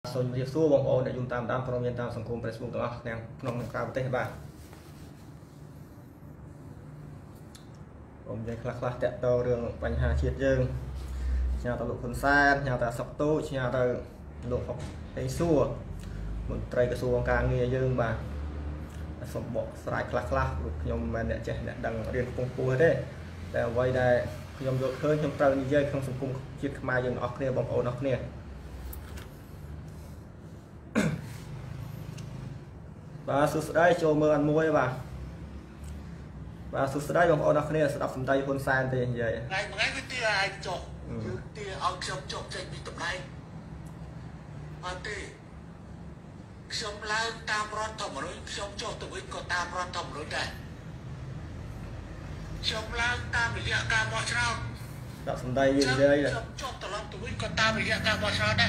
ส่วนเรียกสู้บางโอนเนี่ยยุ่งตามพร้อมยันตามสังคมประชาชนตัวแนวน้องกล่าวเตะบ้างผมยังคลาแตะโตเรื่องปัญหาเชียดยืงชาวตลกคนแซนชาวตาสับตู้ชาวตาโลกไอ้สู้มนตรีกระทรวงการเงินยืงบ้างสมบอกสลายคลาลูกยมมันเนี่ยจะเนี่ยดังเรียนปงปูได้แต่ไว้ได้ยมโยกเคยยมเติมเยอะของสังคมจิตมายังออกเนี่ยบางโอนออกเนี่ยบาสุดได้โจมืออันมวยบาสุดได้บางโอนออกเนี่ยสำหรับสมใจคนแซนเป็นยังไงไงก็เตี้ยไอ้จบเตี้ยเอาจบใจมีตำไรมาเตี้ยชมแล้วตามรถทอมรุ่ยชมโจตัววิ่งก็ตามรถทอมรุ่ยได้ชมแล้วตามเรียกการบอชเราดับสมใจยืนเลยชมโจตลอดตัววิ่งก็ตามเรียกการบอชเราได้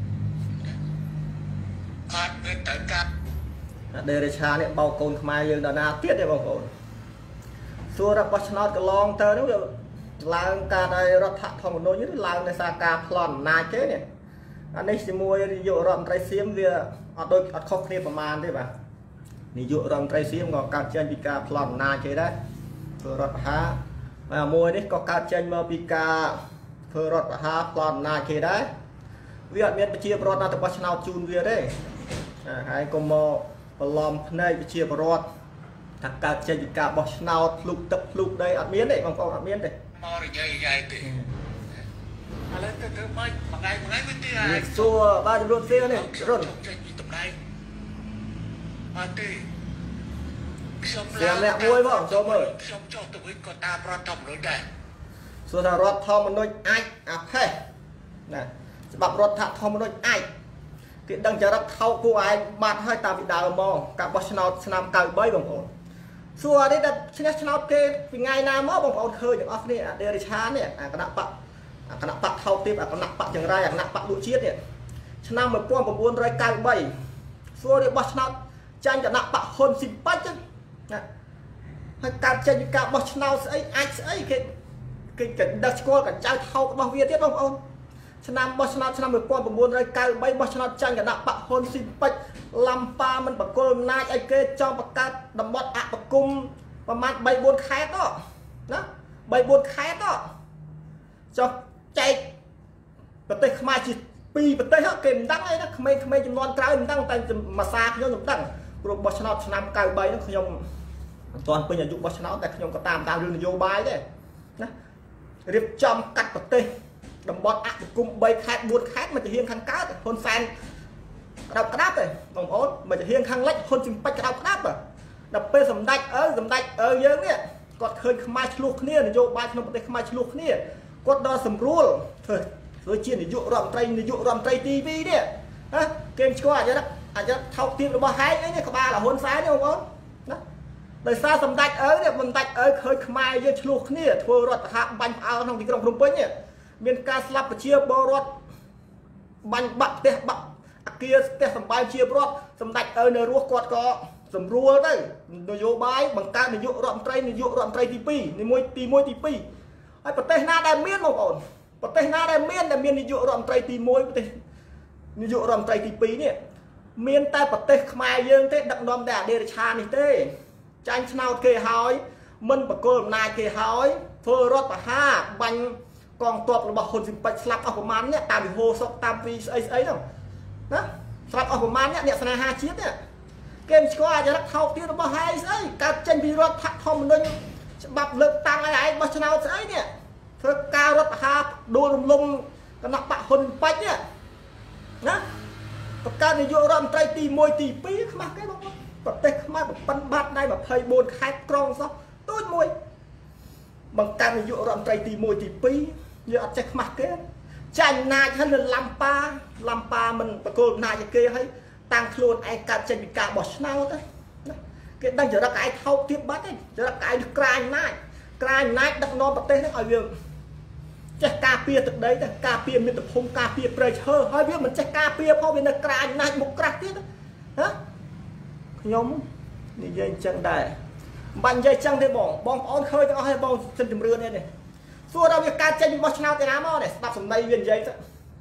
ขาดเงินแต่การเดริชาเนี่ยเบาโกนขมายยืนดานาเตี้ยได้บางโอนส่วนรับบอชนอตก็ลองเตอร์นู้นลางการได้รถถักทองโนยึดลางในสากาพลอนนาเจ้เนี่ยอันนี้สิมวยนิยรำไตรเสียมเวียอัดโดยอัดข้อเคลียประมาณได้ป่ะนิยรำไตรเสียมก็การเจนปีกาพลอนนาเจ้ได้เพื่อรถหามวยนี่ก็การเจนมาปีกาเพื่อรถหาพลอนนาเจ้ได้เวียดเมียนไปเชียร์รถนาตะบัชนาจูนเวียได้ให้ก็มอปลอมในไปเชียร์รถถ้าการเจนปีกาบัชนาลูกตับลูกได้อัดเมียนได้บางคนอัดเมียนได้มอร์ใหญ่ติอะไรก็เธอไม่มาไงไม่เตี้ยซัวบ้านรุ่นเสียเนี่ยรุ่นใจมีตำไรมาเตี้ยเสียงเนี่ยมวยบ่ชมเลยชมโจตัววิ่งก็ตามรถทอมรุ่ยได้ส่วนถ้ารถทอมมันด้วยไอ้เพ่นะสำหรับรถทอมมันด้วยไอ้ที่ดังจะรับเข้ากู้ไอ้มาให้ตามวิดาวมองกับบอชนาสนามเก่าใบบางคนส่วนนี้ดัชนะชนะเกย์เป็นไงนามอบางคนเคยอย่างออฟเนี่ยเดริชาเนี่ยคณะปะเท่าเทียบคณะปะอย่างไรคณะปะลูกเชียดเนี่ยชนะมาป้อมประมวลรายการใบส่วนนี้บอชนาจันคณะปะคนสิบปัจจังนะให้การจันการบอชนาไอ้คือดัชโกกับเจ้าเท่ากับบางเวียดที่บางคนชนะบอชนาชนะมาป้อมประมวลรายการใบบอชนาจันคณะปะคนสิบปัจลำปามันประกอบนายไอเกจอมประกาศดำบดอะประกุมประมาณใบบนแคสก็นะใบบนแคสก็จะใจประเทศขมาจิปีประเทศเขาเก่งดังเลยนะขมจำนวนกลายมันดังแต่มาซาขยมดังกลุ่มบอชนาชนะกลายใบนั่นขยมตอนเป็นอายุบอชนาแต่ขยมก็ตามเรื่องนโยบายเลยนะเรียบจอมกัดประเทศดำบดอะประกุมใบแคสบนแคสมันจะเฮียงขันก้าคนแฟนเรากระดับเลยบางคนมันจะเฮียงข้างเล็กคนจึงไปกระดับกระดับอ่ะดับเป็นสำดักเยอะเนี่ยก็เคยขมายชลุกเนี่ยนโยบายขนมประเทศขมายชลุกเนี่ยก็ดอสำรวจเฮ้ยโดยเชี่ยนยุรำไตรทีวีเนี่ยนะเกมชัวอาจจะเท่าเทียมหรือว่าไฮเนี่ยขบาหล่ะหนซ้ายเนี่ยบางคนนะโดยซาสำดักเนี่ยมันดักเคยขมายเยอะชลุกเนี่ยทัวร์รถหาบันเอาทางที่กรงพรมเปิ้ลเนี่ยมีการสลับเชียร์บอรถบันบักเตะบักเกียร์แต่สบายเชียร์รถสำดักในรั้วกอดก็สำรวจได้นโยบายบางการนโยรำไตรทีปีในมวยตีปีไอ้ประเทศนาได้เมียนบางคนประเทศนาได้เมียนนโยรำไตรตีมวยประเทศนโยรำไตรทีปีเนี่ยเมียนแต่ประเทศขมายยังเต้ดักนอมแดดเดริชานี่เต้จันชนาเกยหอยมันประกอบนายเกยหอยเฟอร์รถประห้าบังกองตัวระบบคนสิบไปสลับเอาประมาณเนี่ยตามวิโฮสตามวีไอ้นั่นนะสลับเอาประมาณเนี่ยสนา5ชิ้นเนี่ยเกมสกอร์จะรักเท่าที่เราบอกให้ไอ้การเจนพีรถทักทอมมันบับเลิกตังไอ้บอชนาไอ้เนี่ยเธอการรถหาดูลมกระนับปะคนไปเนี่ยนะประการในยุโรปไตรตีมวยตีปีขมาแค่บอกว่าประเทศขมาแบบปันบัดได้แบบเพย์บนแคสกรองซะตุ้ยมวยบางการในยุโรปไตรตีมวยตีปีเยอะจะขมาแค่จันนายท่านเป็นลำปามันประกอบนายจะเกยให้ตั้งโคลนไอ้การเจนปีกาบอชนาได้เกิดดังจะรักไอ้เท่าเทียบบัดได้จะรักไอ้กลายนายดักนอนประเทศนั้นเอาเรื่องจะกาเปียตึกได้แต่กาเปียมีแต่พงกาเปียเปรย์เชอร์ให้เรื่องมันจะกาเปียเพราะเป็นกลายนายบุกกระที่นะฮะยมนี่ยังจังได้บันยังจังได้บองอ้อนเคยจะเอาให้บองจนถึงเรือเนี่ยส่วนเรามีการเจนบอชนาแต่น้ำเอาเนี่ยตัดสมในเวียนใหญ่ซะ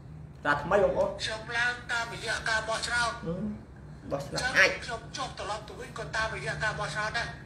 តាថ្មីបងប្អូនខ្ញុំឡើងតាមរយៈការបោះឆ្នោតបោះឆ្នោតអាចខ្ញុំចុះត្រឡប់ទៅវិញក៏តាមរយៈការបោះឆ្នោតដែរ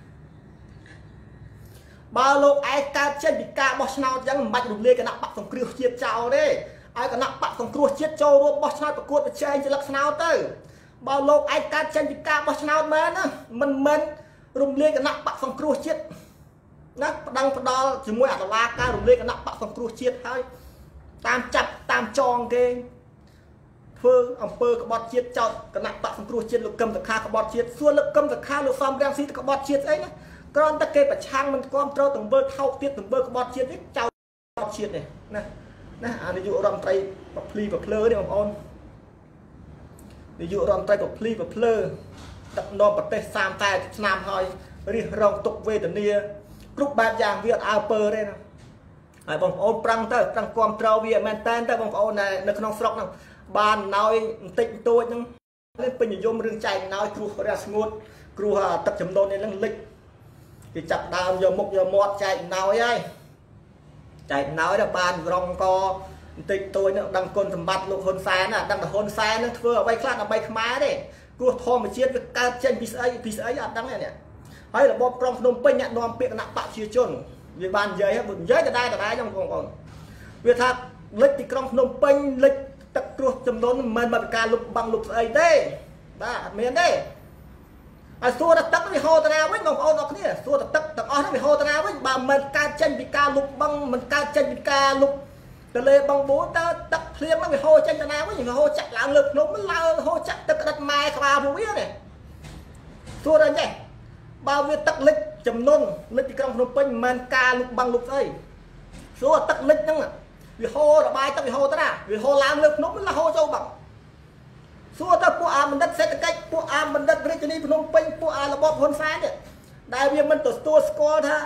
បើលោកឯងកើតចេញពីការបោះឆ្នោតអញ្ចឹងមិនបាច់រំលាយគណៈបកសង្គ្រោះជាតិចោលទេឲ្យគណៈបកសង្គ្រោះជាតិចូលរួមបោះឆ្នោតប្រកួតប្រជែងជាលក្ខណៈទៅបើលោកឯងកើតចេញពីការបោះឆ្នោតមែនណាមិនមែនរំលាយគណៈបកសង្គ្រោះជាតិណាផ្ដល់ជាមួយអតឡាការរំលាយគណៈបកសង្គ្រោះជាតិហើយតាមចាប់តាមចងគេធ្វើអំពើក្បត់ជាតិចោតគណៈបកសង្គ្រោះជាតិលោកកឹមសុខាក្បត់ជាតិសួរលោកកឹមសុខាលោកសំរាំងស៊ីក្បត់ជាតិស្អីណាគ្រាន់តែគេប្រឆាំងមិនគ្រប់ត្រូវទង្វើថោកទៀតទង្វើក្បត់ជាតិនេះចោតជាតិនេះណាអានាយករដ្ឋមន្ត្រីប្រភ្លីប្រភ្លើនេះបងប្អូននាយករដ្ឋមន្ត្រីប្រភ្លីប្រភ្លើដឹកនាំប្រទេស30ឆ្នាំហើយរិះរងទុក្ខវេទនាគ្រប់បែបយ៉ាងវាអើពើទេណាហើយបងប្អូនប្រឹងទៅប្រឹងគ្រប់ត្រូវវាមែនតែនទៅបងប្អូននៅក្នុងស្រុកហ្នឹងបានណយបន្តិចបន្តួចហ្នឹងពេញនិយមរឿងចែកណយគ្រោះរាំងស្ងួតគ្រោះទឹកចំនួននេះហ្នឹងលិចគេចាប់ដើមយកមុខយកមាត់ចែកណយហើយចែកណយដល់បានរងកបន្តិចតួចហ្នឹងដឹងគុណសម្បត្តិលោកហ៊ុនសែនណាដឹងតែហ៊ុនសែនហ្នឹងធ្វើអ្វីខ្លះដើម្បីខ្មែរទេគ្រោះធម្មជាតិវាកើតចេញពីស្អីអត់ដឹងទេនេះហើយរបបក្រុងភ្នំពេញអ្នកនាំពាក្យគណៈបកប្រជាជនវាបាននិយាយហើយនិយាយដដែលចឹងបងប្អូនវាថាលិចទីក្រុងភ្នំពេញលិចទឹកគ្រោះចំនួនមិនមែនមកពីការលុបបាំងលុបស្អីទេបាទអត់មានទេហើយសួរតែទឹកវាហូរតាណាវិញបងប្អូនអរគ្នាសួរតែទឹកទាំងអស់ហ្នឹងវាហូរតាណាវិញបើមិនកើតចេញពីការលុបបាំងមិនកើតចេញពីការលុបទលេបឹងបួនតើទឹកភ្លៀងហ្នឹងវាហូរចេញតាណាវិញវាហូរចាក់ឡើងលើភ្នំឡើងហូរចាក់ទឹកក្តិតម៉ែក្បាលពួកវានេះសួរតែអញ្ចឹងបើវាទឹកលិចចំនួនលិចទីក្រុងភ្នំពេញមិនមែនការលុបបាំងលុបស្អីសួរទឹកលិចហ្នឹងវាហូររបាយទឹកវាហូរតាណាវាហូរឡើងលើភ្នំឡើងហូរចូលបាំងសួរទៅពួកអាបណ្ឌិតសេដ្ឋកិច្ចពួកអាបណ្ឌិតរាជធានីភ្នំពេញពួកអារបបហ៊ុនសែននេះដែលវាមិនទទួលស្គាល់ថា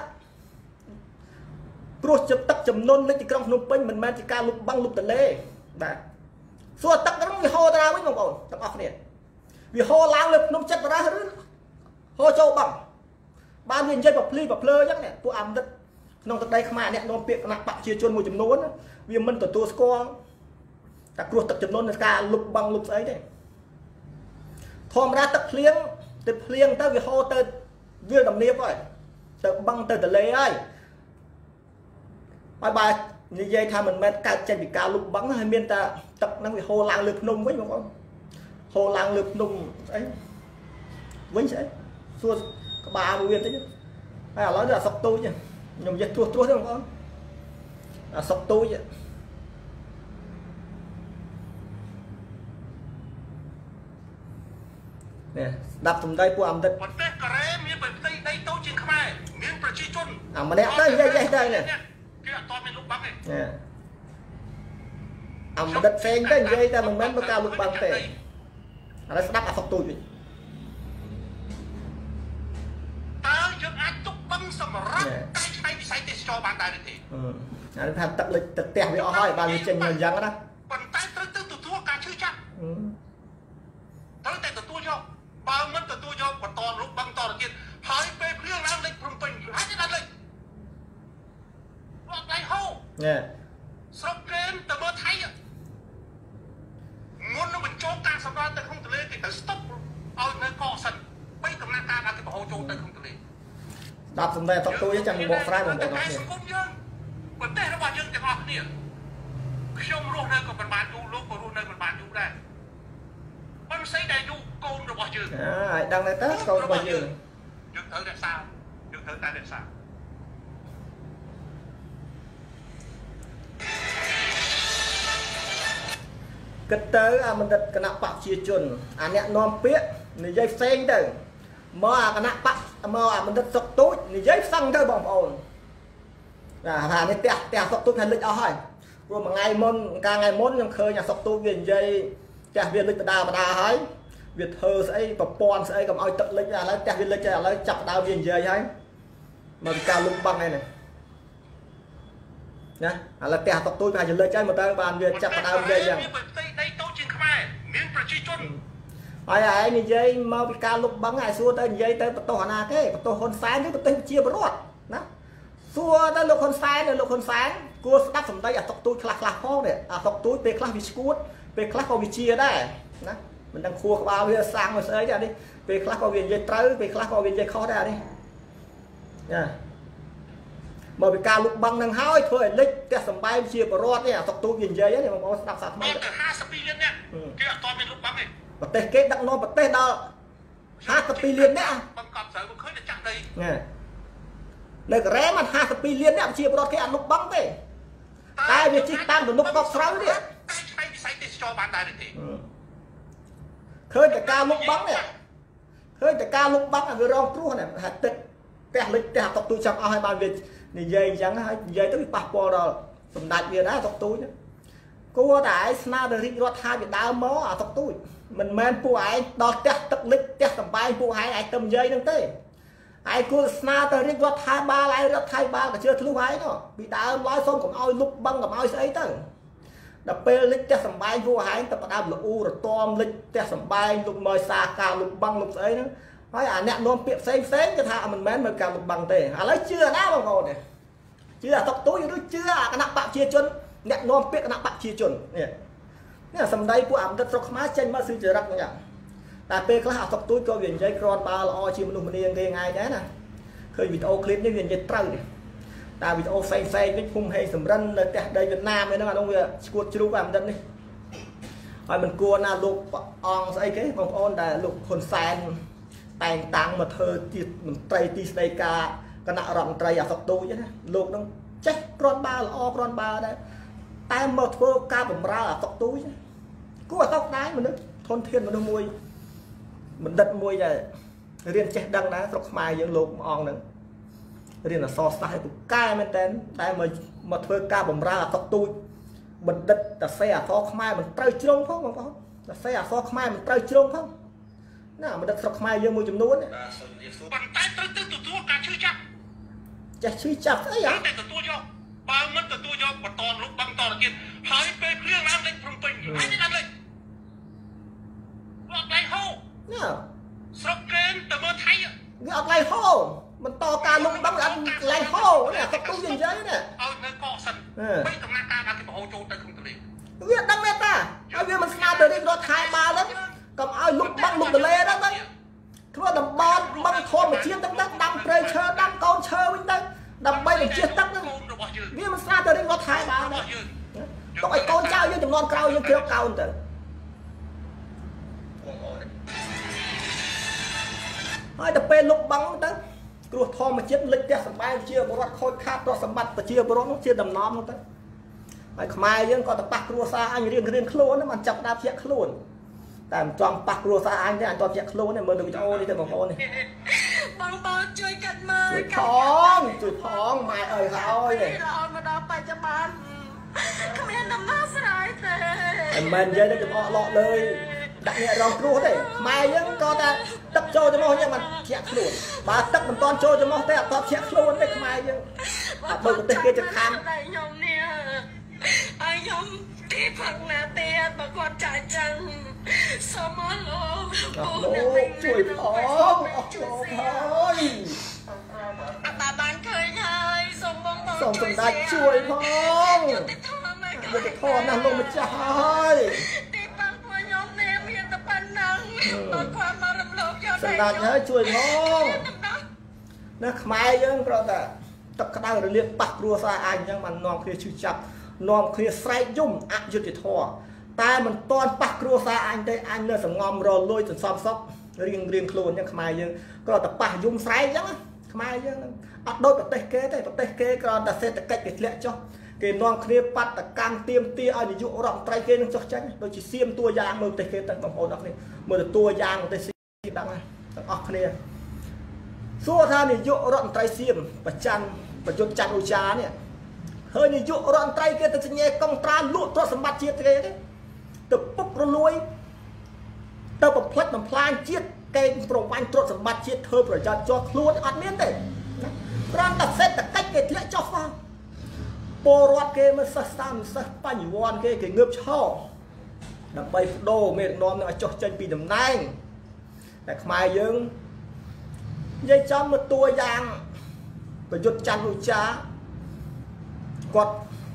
គ្រោះទឹកចំនួនលិចទីក្រុងភ្នំពេញមិនមែនជាការលុបបាំងលុបទន្លេបាទសួរទឹកហ្នឹងវាហូរតាណាវិញបងប្អូនទាំងអស់គ្នាវាហូរឡើងលើភ្នំចិត្តបារះឬហូរចូលបាំងបានវានិយាយប្រភ្លីប្រភ្លើអញ្ចឹងនេះពួកអាបណ្ឌិតក្នុងទឹកដីខ្មែរអ្នកនាំពាក្យគណៈបកប្រជាជនមួយចំនួនវាមិនទទួលស្គាល់តែគ្រោះទឹកចំនួននៃការលុបបាំងលុបស្អីទេធម្មតាទឹកភ្លៀងទៅវាហូរទៅវាលដំណៀបហើយទៅបាំងទៅទន្លេហើយបើនិយាយថាមិនមែនកើតចេញពីការលុបបាំងហើយមានតែទឹកហ្នឹងវាហូរឡើងលើភ្នំវិញបងប្អូនហូរឡើងលើភ្នំស្អីវិញស្អីសួរក្បាលមួយវាតិចហើយឥឡូវនេះអាសុកទូចខ្ញុំនិយាយត្រួសទេបងប្អូនអាសុកទូចនេះស្ដាប់សំដីពួកអមតិតប្រទេសកូរ៉េមានប្រទេសដីតូចជាងខ្មែរមានប្រជាជនអាម្នាក់ទៅនិយាយទៅនេះគេអត់តមានលុបបាំងទេអមតិតផ្សេងទៅនិយាយតែមិនមែនបើការលុបបាំងទេឥឡូវស្ដាប់អាសុកទូចវិញតើយើងអាចទុកបឹងសម្រាប់តែឆ្នៃវិស័យទេសចរបានដែរទេអានេះថាទឹកលិចទឹកផ្ទះវាអស់ហើយបានវាចេញមកអញ្ចឹងណាប៉ុន្តែត្រូវទៅទទួលការឈឺចាប់ត្រូវតែទទួលយកបើមិនទទួលយកបន្តរូបបឹងតទៅទៀតហើយពេលភ្លៀងឡើងលិចភ្នំពេញអាចទេដល់លិចអត់ដៃហូរស្រុកគេទៅមើលថៃមុននឹងបញ្ចូលការសម្រាលទៅក្នុងទន្លេគេត្រូវស្តុបឲ្យនៅកកសិនបីដំណាក់កាលដល់គេបហូរចូលទៅក្នុងទន្លេដល់សំដែងតទូចាំបកស្រាយបងប្អូនអរគុណប្រទេសរបស់យើងទាំងអស់គ្នាខ្ញុំរស់នៅក៏មិនបានយូរលោកក៏រស់នៅមិនបានយូរដែរប៉ុន្តែស្អីដែលយូរកូនរបស់យើងឲ្យដឹងទៅកូនរបស់យើងត្រូវរក្សាយើងត្រូវតែរក្សាគិតទៅអាបណ្ឌិតគណៈបកប្រជាជនអាអ្នកនាំពាក្យនិយាយផ្សេងទៅមកអាគណៈបកមកអាបណ្ឌិតសុកទូចនិយាយផ្សឹងទៅបងប្អូនថានេះផ្ទះសុកទូចថាលិចអស់ហើយព្រោះមួយថ្ងៃមុនថ្ងៃមុនខ្ញុំឃើញអាសុកទូចវានិយាយផ្ទះវាលិចបដាហើយវាធ្វើស្អីប្រព័ន្ធស្អីកុំឲ្យទឹកលិចឥឡូវផ្ទះវាលិចហើយឥឡូវចាប់ដើមវានិយាយហើយមកពីការលុបបាំងហ្នឹងណាឥឡូវផ្ទះសុកទូចប្រហែលជាលិចហើយមកទៅបានវាចាប់ដើមនិយាយយ៉ាងមានប្រទេសដីតូចជាងខ្មែរមានប្រជាជនហើយឯងនិយាយមកពីការលុបបាំងហើយសួរទៅនិយាយទៅបន្ទោសអាណាគេបន្ទោសហ៊ុនសែនឬបន្ទោសជាពលរដ្ឋណាសួរទៅលោកហ៊ុនសែនគួរស្ដាប់សម្ដីអាតុកទូចខ្លះផងនេះអាតុកទូចពេលខ្លះវាឈួតពេលខ្លះក៏វាជាដែរណាមិនដឹងខួរក្បាលវាសាំងមកស្អីទេអានេះពេលខ្លះក៏វានិយាយត្រូវពេលខ្លះក៏វានិយាយខុសដែរអានេះណាមកពីការលុបបង្កនឹងហើយធ្វើឲ្យលិចផ្ទះសម្បែងជាបរដ្ឋនេះអាតុកទូវានិយាយហ្នឹងបងប្អូនស្ដាប់សាថ្មីទៅ52លាននាក់គេអត់តមានលុបបង្កទេប្រទេសគេដឹកនាំប្រទេសដល់52លាននាក់បង្កប់ត្រូវឃើញតែចាក់ដីនៅកូរ៉េมัน52លាននាក់ជាបរដ្ឋគេអត់លុបបង្កទេតែវាជិះតាមទំនុកដកស្រូវនេះឆ្នៃវិស័យទេសចរបានដែរទេឃើញតែការលុបបង្កនេះឃើញតែការលុបបង្កវារងគ្រោះនេះថាទឹកផ្ទះលិចផ្ទះតុកទូចចង់អស់ឲ្យបានវានិយាយអញ្ចឹងហើយនិយាយទៅវាប៉ះពាល់ដល់សម្ដេចវាដែរតុកទូចគួរតែឯងស្នើទៅរាជរដ្ឋាភិបាលមកអាតុកទូចមិនមែនពួកឯងដល់ផ្ទះទឹកលិចផ្ទះសម្បែងពួកឯងទៅនិយាយហ្នឹងទេឯងគួរស្នើទៅរាជរដ្ឋាភិបាលឯងរដ្ឋាភិបាលក៏ជឿធ្លុះឯងនោះពីដើមឡើយសូមកុំឲ្យលុបបង្កកុំឲ្យស្អីទៅដល់ពេលលិចផ្ទះសម្បែងពួកឯងទៅផ្ដើមលូរទាំលិចផ្ទះសម្បែងលុបមើលសារការលុបបង្កលុបស្អីហ្នឹងហើយអាអ្នកនាំពាក្យផ្សេងគេថាមិនមែនមើលការលុបបង្កទេឥឡូវជឿណាបងប្អូនទេជឿអាតុកទូចឬជឿអាគណៈបកប្រជាជនអ្នកនាំពាក្យគណៈបកប្រជាជននេះសម្ដីពួកអមតិតស្រុកខ្មែរចេញមកស៊ីចរិតហ្នឹងតែពេលខ្លះអាតុកទូចក៏វានិយាយគ្រាន់បើល្អជាមនុស្សម្នាគេងាយដែរណាឃើញវីដេអូឃ្លីបនេះវានិយាយត្រូវទេតែវីដេអូផ្សេងវិញភូមិហេងសំរិននៅផ្ទះដីវៀតណាមហ្នឹងអានោះវាឈួតជ្រូកអមតិតនេះហើយមិនគួរណាលោកអង្គស្អីគេបងប្អូនតែលោកហ៊ុនសែនតែងតាំងមកធ្វើជាមន្ត្រីទីស្តីការគណៈរដ្ឋមន្ត្រីអាតុកទូចណាលោកនឹងចេះគ្រាន់បើល្អគ្រាន់បើដែរតែមកធ្វើការបម្រើអាតុកទូចគួរអាតុកដែរមនុស្សធនធានមនុស្សមួយបណ្ឌិតមួយដែលរៀនចេះដឹងដែរស្រុកខ្មែរយើងលោកអង្គហ្នឹងរៀនអក្សរសាស្ត្រឲ្យពូកែមែនតើតែមកធ្វើការបម្រើអាតុកទូចបណ្ឌិតតែសេអក្សរខ្មែរមិនត្រូវជ្រុងផងបងប្អូនតែសេអក្សរខ្មែរមិនត្រូវជ្រុងផងណាបណ្ឌិតស្រុកខ្មែរយើងមួយចំនួនប៉ុន្តែត្រូវទៅទទួលការឈឺចាប់ចេះឈឺចាប់អីហ៎តែទទួលយកបើមិនទទួលយកបន្តលុបបង្កតទៀតហើយពេលគ្រឿងឡើងលេងព្រំពេញហើយនេះឡើងលេងអត់ឡៃហូណាស្រុកកេនទៅមើលថៃវាអត់ឡៃហូបន្តការលុបបង្កអត់ឡៃហូនេះតុកទូចនិយាយនេះឲ្យនៅកកសិនបីដំណាក់កាលគេបរោចូលទៅក្នុងទន្លេវាដឹងទេតាហើយវាមិនស្នើទៅរាជរដ្ឋាភិបាលហ្នឹងកុំឲ្យលុបបង្កលុបទន្លេហ្នឹងទៅធ្វើតំបន់បឹងធម្មជាតិទឹកដាំព្រៃឈើដាំកូនឈើវិញទៅដើម្បីបញ្ជាទឹកហ្នឹងវាមិនស្នើទៅរាជរដ្ឋាភិបាលទេទុកឲ្យកូនចៅយើងចំនួនក្រោយយើងគ្របកោនទៅហើយទៅពេលលុបបង្កទៅគ្រោះធម្មជាតិលិចផ្ទះសម្បែងជាបរដ្ឋខូចខាតទ្រព្យសម្បត្តិប្រជាពលរដ្ឋនោះជាដំណំនោះទៅហើយខ្មែរយើងក៏ទៅប៉ះគ្រួសារអញរៀងខ្លួនហ្នឹងបានចាប់ដើមជាខ្លួនតែមិនចំប៉ះគ្រួសារអញទេអញតជាខ្លួនទេមើលនៅវីដេអូនេះទៅបងប្អូននេះបងជួយកាត់មើលជួយផងម៉ែអើយហើយនេះរហូតមកដល់បច្ចុប្បន្នគ្មានដំណោះស្រាយទេមិនមែននិយាយទៅចំអកឡកលើដាក់អ្នករងគ្រោះទេខ្មែរយើងក៏តែទឹកចូលចំអស់យើងមិនជាក់ខ្លួនបើទឹកមិនតាន់ចូលចំអស់ទេអត់តបជាក់ខ្លួនទេខ្មែរយើងបើប្រទេសគេจะខាងខ្ញុំនេះអាយខ្ញុំទីផឹកណាទេបើគាត់ចាច់ចឹងសូមលោកជួយផងអស់លោកហើយបើបានឃើញហើយសូមបងសូមសម្ដេចជួយផងយុត្តិធម៌ណាស់លោកម្ចាស់ហើយទីផឹកមកខ្ញុំនេះមានតែប៉ុណ្ណឹងបើគាត់មករំលោភយកសម្ដេចហើយជួយផងណាខ្មែរយើងប្រហែលទឹកក្តៅរលាកប៉ះគ្រួសារអញអញ្ចឹងបាននាំគ្នាឈឺចាប់នាំគ្នាស្រែកយំអយុត្តិធម៌តែមិនទាន់ប៉ះគ្រួសារអញទេអញនៅសងំរលួយសន្សំសុខរៀងខ្លួនអញ្ចឹងខ្មែរយើងគ្រាន់តែប៉ះយំស្រែកអញ្ចឹងខ្មែរយើងអត់ដូចប្រទេសគេទេប្រទេសគេគ្រាន់តែសេដ្ឋកិច្ចគេធ្លាក់ចុះគេនាំគ្នាបាត់តកម្មទៀមទាឲ្យនាយករដ្ឋមន្ត្រីគេនឹងចុះចាញ់ដូចជាសៀមតួយ៉ាងមើលប្រទេសគេទៅបងប្អូនអរគ្នាមើលទៅតួយ៉ាងប្រទេសសៀមដឹងហើយទាំងអស់គ្នាសួរថានាយករដ្ឋមន្ត្រីសៀមប្រយុទ្ធច័ន្ទអូចានេះហើយនាយករដ្ឋមន្ត្រីគេទៅសញ្ញេកុងត្រាលក់ទ្រព្យសម្បត្តិជាតិគេទៅពុករលួយទៅបំផ្លិចបំផ្លាញជាតិគេប្រវាញ់ទ្រព្យសម្បត្តិជាតិធ្វើប្រយោជន៍ជាប់ខ្លួនអត់មានទេគ្រាន់តែសេដ្ឋកិច្ចគេធ្លាក់ចុះផងពលរដ្ឋគេមិនសិស្សតាមសិស្សបញ្ញវន្តគេងើបឆោដើម្បីបដូរមេដឹកនាំនឹងឲ្យចុះចេញពីតំណែងតែខ្មែរយើងនិយាយចំមកតួយ៉ាងប្រយុទ្ធច័ន្ទឧចាគាត់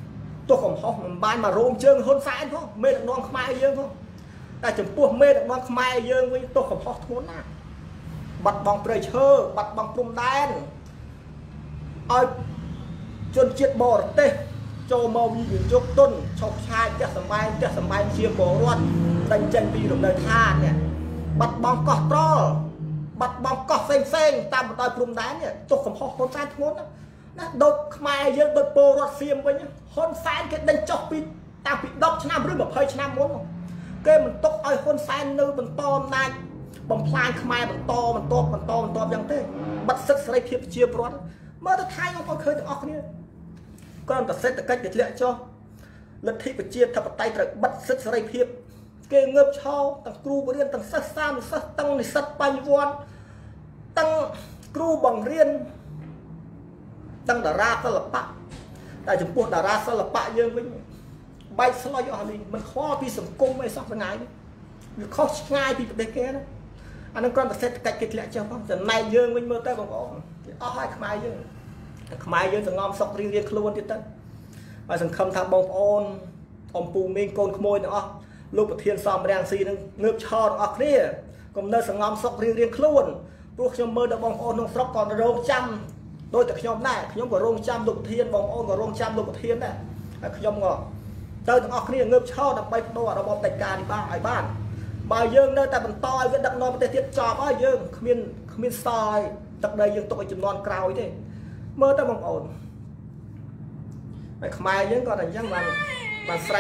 ตัวของเขาบ้านมาโรมเชิงhôn sán không mê được non khmai dương khôngแต่จำพวกเมดบางขมายเยิงวิ่งตัวของพ่อทุนนะบัดบองเปรย์เชอร์บัดบองปุ่มแดนเอาจนเจ็ดบ่อเตะโจมาวิ่งยกต้นชกชายจะสบายเชียร์บ่อรอดดันจันปีดมเดินท่าเนี่ยบัดบองกอตรอบัดบองกอเซ็งตามต่อยปุ่มแดนเนี่ยตัวของพ่อคนสานทุนนะดกขมายเยิงโดยโปรรอดเสียมไปเนี่ยคนสานก็ดันจอกปีตามปีดอกชนะหรือแบบเพยชนะม้วนเกมมันตกไอ้คนแซนนึงมันตอมได้บอมพลายขมายมันตอยังเต้บัดศึกใส่เพียบเชียร์ปรอดเมื่อตะไทยเขาเคยจะออกเนี่ยก็ตัดเส้นตะกัดจะเลี้ยจ้อลัทธิปเชียร์ทับไตตระบัดศึกใส่เพียบเกมเงือบเช่าตั้งครูบเรียนตั้งซักซ้ำซักตั้งในสัตปัญญวนตั้งครูบังเรียนตั้งดาราศิลปะแต่จำพวกดาราศิลปะเยอะไปใบสลายอะไรมันข้อพี่สังคมไม่สักยังไงหรือข้อง่ายพี่ประเด็นแค่นั้นอันนั้นก็ตัดเส้นกัดกิจเลี้ยเจ้าพ่อแต่นายเยิงวิ่งเมื่อแต่บางองให้ขมายเยิงจะงอมซอกเรียนคล้วนที่ตั้งมาสังคมทางบองโอนอมปูเมงโกนขโมยนะอ๋อลูกประเทียนซอมแรงซีนึงเงือบชอดออกเนี่ยก็เนินสังงอมซอกเรียนคล้วนพวกชมเมอร์ดบองโอนนงฟรอกก่อนโรงจำโดยแต่ขยมได้ขยมกับโรงจำลูกเทียนบองโอนกับโรงจำลูกเทียนได้ขยมก็เดินออกนี่เงือบช่อดับไปตัวเราบอกแต่การที่บ้านไอ้บ้านมาเยิงเดินแต่มันต่อยก็ดักนอนมันแต่เทียบจอบเยิงขมิ้นซอยตักใดยังตกไอ้จุดนอนกราวที่เมื่อแต่บางอ่อนไอ้ขมายเยิงก็แต่ยังมันใส่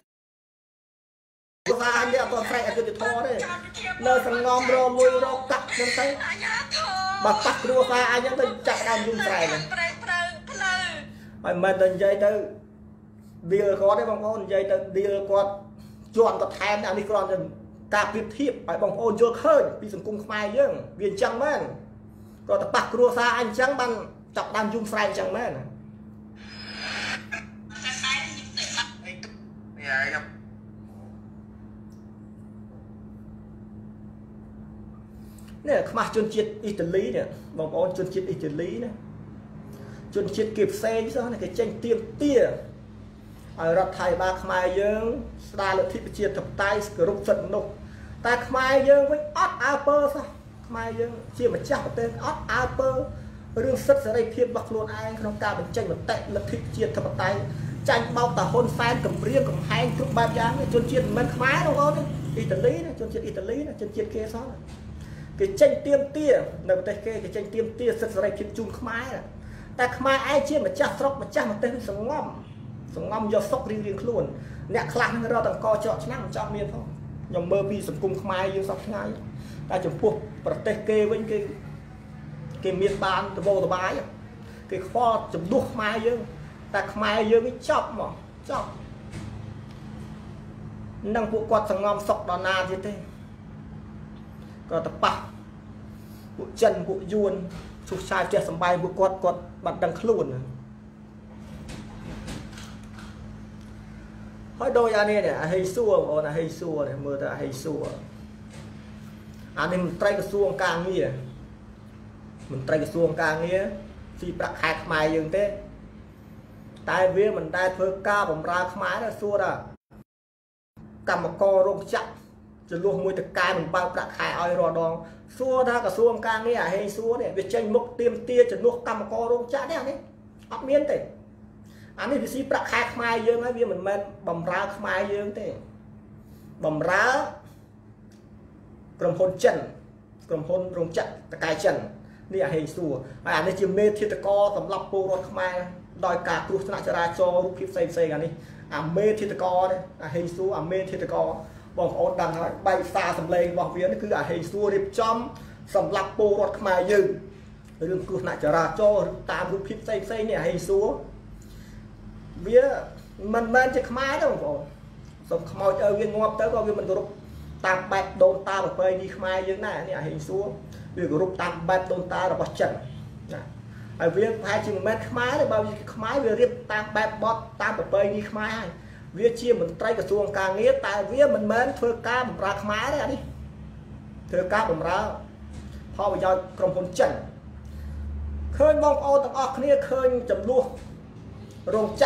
ตัวฟ้าอันเดียวตัวใส่ไอ้ตัวติดทอได้เนินสังงอมรอมวยรอกัดยังไงบักปักตัวฟ้าอันยังต้องจับดำยุ่งใส่เลยไอ้มันเดินใจเด้อเดียร์ก็ได้บางคนใจแต่เดียร์ก็จวนกับแทนอันนี้ก็จะกาเปรียบเทียบไปบางคนโยกขึ้นปีสังกุมขมายเยอะเวียนจังแม่นก็แต่ปักครัวซาอันจังมันจับดำยุ่งใส่จังแม่นเนี่ยขมาจนจิตอิตาลีเนี่ยบางคนจนจิตอิตาลีเนี่ยจนจิตเก็บเซนซะเนี่ยcái tranh tiêm tiaรัฐไทยบาขมายเยิงสตาร์ลัทธิปเชียร์ทับไตกรุบสนุกแต่ขมายเยิงวิ่งออดอาเปอร์ซะขมายเยิงเชี่ยมาจับเต้นออดอาเปอร์เรื่องศึกษาในเพียบบักโลนไอ้ขนมกาเป็นใจเหมือนเตะลัทธิปเชียร์ทับไตจันเบาแต่คนแฟนกับเรียงกับแฮงทุกแบบอย่างเนี่ยจนเชียร์มันขมายตรงนั้นอิตาลีนะจนเชียร์อิตาลีนะจนเชียร์เกซ้อนcái tranh tiêm tiaในประเทศcái tranh tiêm tia ศึกษาในเพียบจุ่มขมายนะแต่ขมายไอ้เชี่ยมาจับสกมาจับมาเต้นสงงสงมยศกเรียงคล้วนเนี่ยคลาสนึงเราต้องกอเจาะชนะจอมเมียนเขายมเบอร์ปีสังคมขมายยืนสักไงแต่จมพวกประเทศเกวิ่งเกเมียนบานตะโบตะบายเกข้อจมดุขมายยืนแต่ขมายยืนไม่ชอบหมอชอบนั่งพวกกอดสังงมศกดอนาที่เต้ก็ตะปะพวกจันพวกยวนสุขชายเจ้าสบายพวกกอดบัดดังคล้วนเพราะโดยอันนี้เนี่ยให้ซัวโอ้นะให้ซัวเนี่ยมือแต่ให้ซัวอันนี้มันไตรกระทรวงกลางนี่มันไตรกระทรวงกลางนี่สีประคายขมายยังเต้ตายเวียมันได้เพื่อก้าผมราขมายนะซัวด่ะกรรมกรโรงจักรจะลวงมวยตะกายมันเบาประคายอ้อยรอดองซัวถ้ากระทรวงกลางนี่ให้ซัวเนี่ยไปเจนมุกเตรียมเตี้ยจะลวงกรรมกรโรงจักรเนี่ยนี่อับเมียนเต้อันนี้พี่ซีประคายขมายเยอะไหมเวียมันบำราขมายเยอะเต้บำรากรมพลจันกรมพลโรงจักรตะกายจันนี่ให้ซัวอันนี้จะเมธิตกรสำหรับปูรถขมายโดยการครูสนาจราจรรูปคลิปเซกันนี่เมธิตกรเนี่ยให้ซัวเมธิตกรบอกโอ๊ตดังนะใบซาสำเร็จบอกเวียนี่คือให้ซัวริบจอมสำหรับปูรถขมายยืนเรื่องครูสนาจราจรตามรูปคลิปเซเนี่ยให้ซัวเวียมันจะขมายได้บ่สมขมายเวียงงบเต้ก็เวียมันกรุบตามแบบโดนตาแบบไปนี่ขมายยังไงเนี่ยเห็นซัวเวียกรุบตามแบบโดนตาเราบัดจันไอเวียพายจึงมันขมายเลยบ่าวขมายเวียเรียบตามแบบบอสตามแบบไปนี่ขมายเวียเชี่ยมันไตรกระทรวงการเงี้ยแต่เวียมันเถื่อกาบำราขมายเลยอันนี้เถื่อกาบำราพอไปยอยกรมพลจันเคยมองเอาต่างออกเนี่ยเคยจำลวงโรงจักร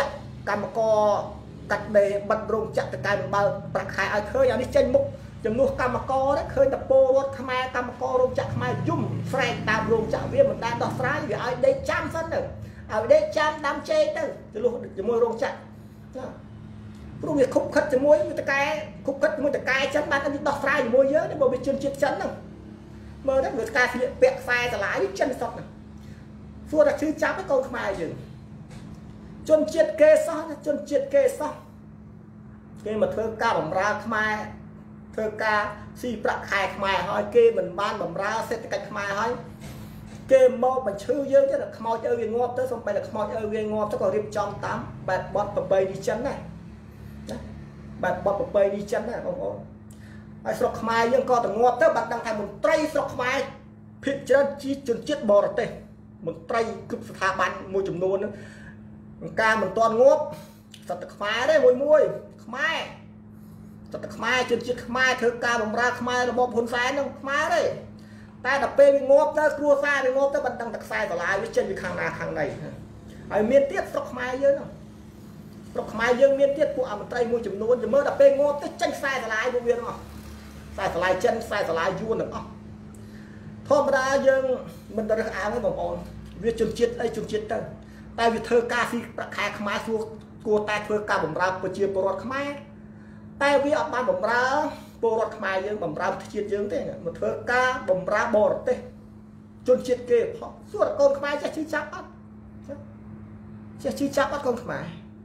កម្មករកាត់ដេរបាត់រោងចក្រតកែមិនបើប្រាក់ខែឲ្យឃើញអានេះចេញមុខចំនួនកម្មករđấyឃើញតែពលរដ្ឋខ្មែរកម្មកររោងចក្រខ្មែរយំស្រែកតាមរោងចក្រវាមិនដែលដោះស្រាយវាឲ្យដេកចាំសិនទៅឲ្យដេកចាំដាំជេទៅទៅលុះជាមួយរោងចក្រព្រោះវាខុបខិតជាមួយតកែខុបខិតជាមួយតកែចិនបានតែវាដោះស្រាយជាមួយយើងទេបើវាជនជាតិចិនហ្នឹងមើលទៅវាការស្លៀកពាក់ខ្សែស្រឡាយវាចិនសុទ្ធហ្នឹងសួរតែឈឺចាប់ឲ្យកូនខ្មែរយើងជនជាតិគេសោះជនជាតិគេសោះគេមកធ្វើការបម្រើខ្មែរធ្វើការស៊ីប្រាក់ខែខ្មែរហើយគេមិនបានបម្រើសេដ្ឋកិច្ចខ្មែរហើយគេមកបញ្ឈឺយើងទេខ្មោចឲ្យវាងាប់ទៅសូម្បីតែខ្មោចឲ្យវាងាប់ទៅក៏រៀបចំតាមបែបបត់ប្របីនេះចិនដែរណាបែបបត់ប្របីនេះចិនដែរបងប្អូនហើយស្រុកខ្មែរយើងក៏ទៅងាប់ទៅបាត់ដឹងថាមន្ត្រីស្រុកខ្មែរភាគច្រើនជាជនជាតិបរទេសមន្ត្រីគ្រប់ស្ថាប័នមួយចំនួនហ្នឹងការមិនទាន់ងាប់សត្វខ្មែរទេមួយខ្មែរសត្វខ្មែរជនជាតិខ្មែរធ្វើការបម្រើខ្មែររបបហ៊ុនសែនហ្នឹងខ្មែរទេតែដល់ពេលវាងាប់ទៅគ្រួសារវាងាប់ទៅបាត់ដឹងតែខ្សែស្រឡាយវាចេញពីខាងណាខាងណីហើយមានទៀតស្រុកខ្មែរយើងហ្នឹងស្រុកខ្មែរយើងមានទៀតពួកអមន្ត្រីមួយចំនួនទៅមើលដល់ពេលងាប់ទៅចេញខ្សែស្រឡាយពួកវាហ្នឹងអស់ខ្សែស្រឡាយចិនខ្សែស្រឡាយយួនទាំងអស់ធម្មតាយើងមិនរើសអើងទេបងប្អូនវាជនជាតិអីជនជាតិទៅតែវាធ្វើការស៊ីប្រាក់ខែខ្មែរស្រួលគួរតែធ្វើការបម្រើប្រជាពលរដ្ឋខ្មែរតែវាអត់បានបម្រើពលរដ្ឋខ្មែរយើងបម្រើប្រទេសជាតិយើងទេមកធ្វើការបម្រើបរទេសជនជាតិគេផងសួរកូនខ្មែរចេះជឿចាប់អត់ចេះជឿចាប់អត់កូនខ្មែរ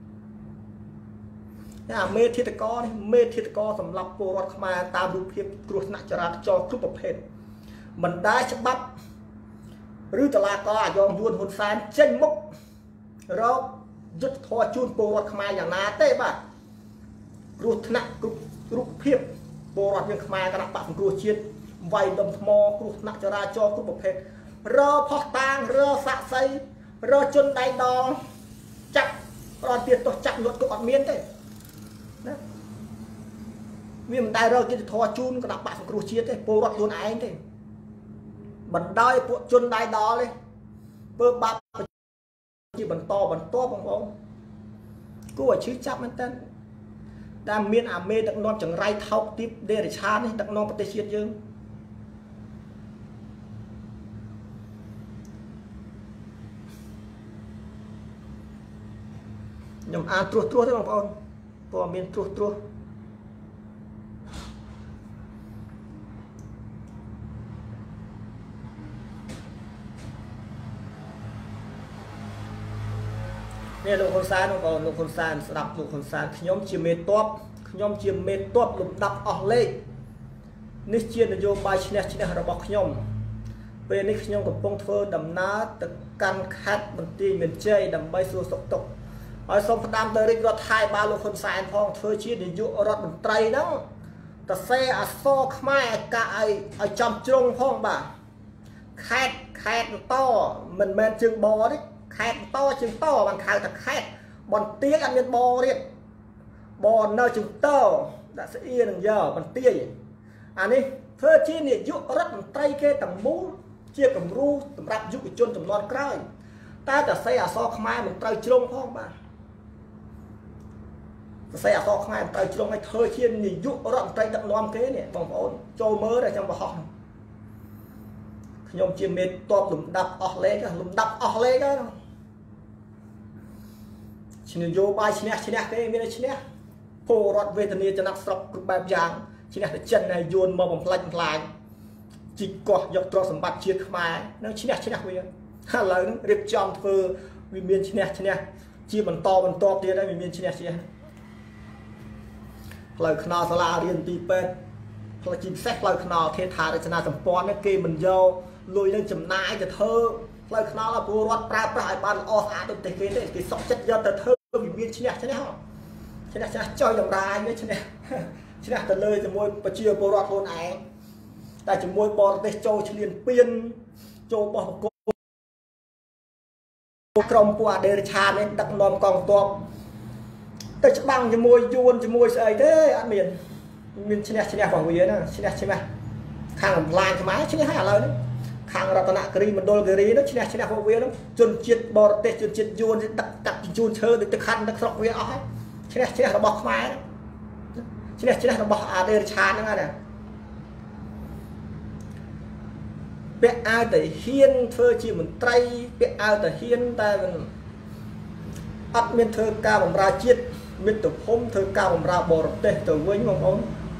តែមេធាតកនេះមេធាតកសម្រាប់ពលរដ្ឋខ្មែរតាមរូបភាពគ្រោះថ្នាក់ចរាចរណ៍គ្រប់ប្រភេទមិនដែលច្បាប់ឬតឡាការអាយ៉ងយួនហ៊ុនសែនចេញមុខរកយុទ្ធធរជូនពលរដ្ឋខ្មែរយ៉ាងណាទេបាទគ្រោះថ្នាក់គ្រប់រូបភាពពលរដ្ឋយើងខ្មែរគណៈបកសង្គ្រោះជាតិវាយដុំថ្មគ្រោះថ្នាក់ចរាចរណ៍គ្រប់ប្រភេទរផោះតាងរសាក់សីរជនដៃដងចាប់ប្រន់ទៀតទោះចាប់លុតក៏អត់មានទេណាវាមិនដែលរកយុទ្ធធរជូនគណៈបកសង្គ្រោះជាតិទេពលរដ្ឋខ្លួនឯងទេបណ្ដោយពួកជនដៃដល់ទេធ្វើបាបជាបន្តបងប្អូនគួរឲ្យឈឺចាប់មែនតើដែលមានអាមេដឹកនាំចង្រៃថោកទីបដេរិឆាននេះដឹកនាំប្រទេសជាតិយើងខ្ញុំអានត្រួសទេបងប្អូនព័ត៌មានត្រួសនេះលោកហ៊ុនសែនបងលោកហ៊ុនសែនស្ដាប់លោកហ៊ុនសែនខ្ញុំជាមេតបខ្ញុំជាមេតបលំដាប់អស់លេខនេះជានយោបាយឈ្នះរបស់ខ្ញុំពេលនេះខ្ញុំកំពុងធ្វើដំណើរទៅកាន់ខេត្តបន្ទាយមានជ័យដើម្បីសួរសុខទុក្ខហើយសូមផ្ដាំទៅរាជរដ្ឋថៃបាលលោកហ៊ុនសែនផងធ្វើជានាយករដ្ឋមន្ត្រីហ្នឹងតសេអសរខ្មែរឲ្យចំជ្រុងផងបាទខេត្តតមិនមែនជើងបទេខេត្តតជើងតបានខៅថាខេត្តបន្ទាយអត់មានបរៀតបនៅជើងតដាក់ស្អៀនឹងយកបន្ទាយអានេះធ្វើជានាយករដ្ឋមន្ត្រីគេទាំងមូលជាគំរូសម្រាប់យុវជនចំនួនក្រោយតែតសេអសរខ្មែរមិនត្រូវជ្រុងផងបាទតសេអសរខ្មែរមិនត្រូវជ្រុងឲ្យធ្វើជានាយករដ្ឋមន្ត្រីដឹកនាំគេនេះបងប្អូនចូលមើលតែចាំបោះខ្ញុំជាមេតបលំដាប់អស់លេខលំដាប់អស់លេខហ្នឹងឈ្នះនយោបាយឈ្នះគេមានតែឈ្នះពលរដ្ឋវេទនាចំណាក់ស្រុកគ្រប់បែបយ៉ាងឈ្នះតែចិនហើយយួនមកបំផ្លាញជីកោះយកទ្រព្យសម្បត្តិជាតិខ្មែរនឹងឈ្នះវាឥឡូវហ្នឹងរៀបចំធ្វើវាមានឈ្នះជាបន្តទៀតហើយវាមានឈ្នះផ្លូវថ្នល់សាលារៀនទីពេទ្យផ្លូវជាពិសេសផ្លូវថ្នល់ហេដ្ឋារចនាសម្ព័ន្ធគេមិនយកលុយនឹងចំណាយទៅធ្វើផ្លូវថ្នល់ឲ្យពលរដ្ឋប្រើប្រាស់ឲ្យបានល្អស្អាតដូចប្រទេសគេទេគេសុខចិត្តយកទៅធ្វើវាមានឈ្នះចុយតម្រាយនេះឈ្នះទៅលើជាមួយប្រជាពលរដ្ឋខ្លួនឯងតែជាមួយបរទេសចូលឈ្លានពានចូលបោះបង្គោលក្រុមពួកអដេរឆាននេះដឹកនាំកងទ័ពទៅច្បាំងជាមួយយួនជាមួយស្អីទេអត់មានឈ្នះរបស់វាណាឈ្នះខាងបំផ្លាញខ្មែរឈ្នះហើយឥឡូវនេះខខាងរតនគិរីមណ្ឌលគិរីនោះឈ្នះពួកវានោះជនជាតិបរទេសជនជាតិយួនដាក់ជញ្ជូនឈើដូចទឹកខាន់ទឹកស្រុកវាអស់ហើយឈ្នះរបស់ខ្មែរឈ្នះរបស់អាដេរឆានហ្នឹងណាពាក់អាវតែហ៊ានធ្វើជាមន្ត្រីពាក់អាវតែហ៊ានតែអត់មានធ្វើការបម្រើជាតិមាតុភូមិធ្វើការបម្រើបរទេសទៅវិញបងប្អូន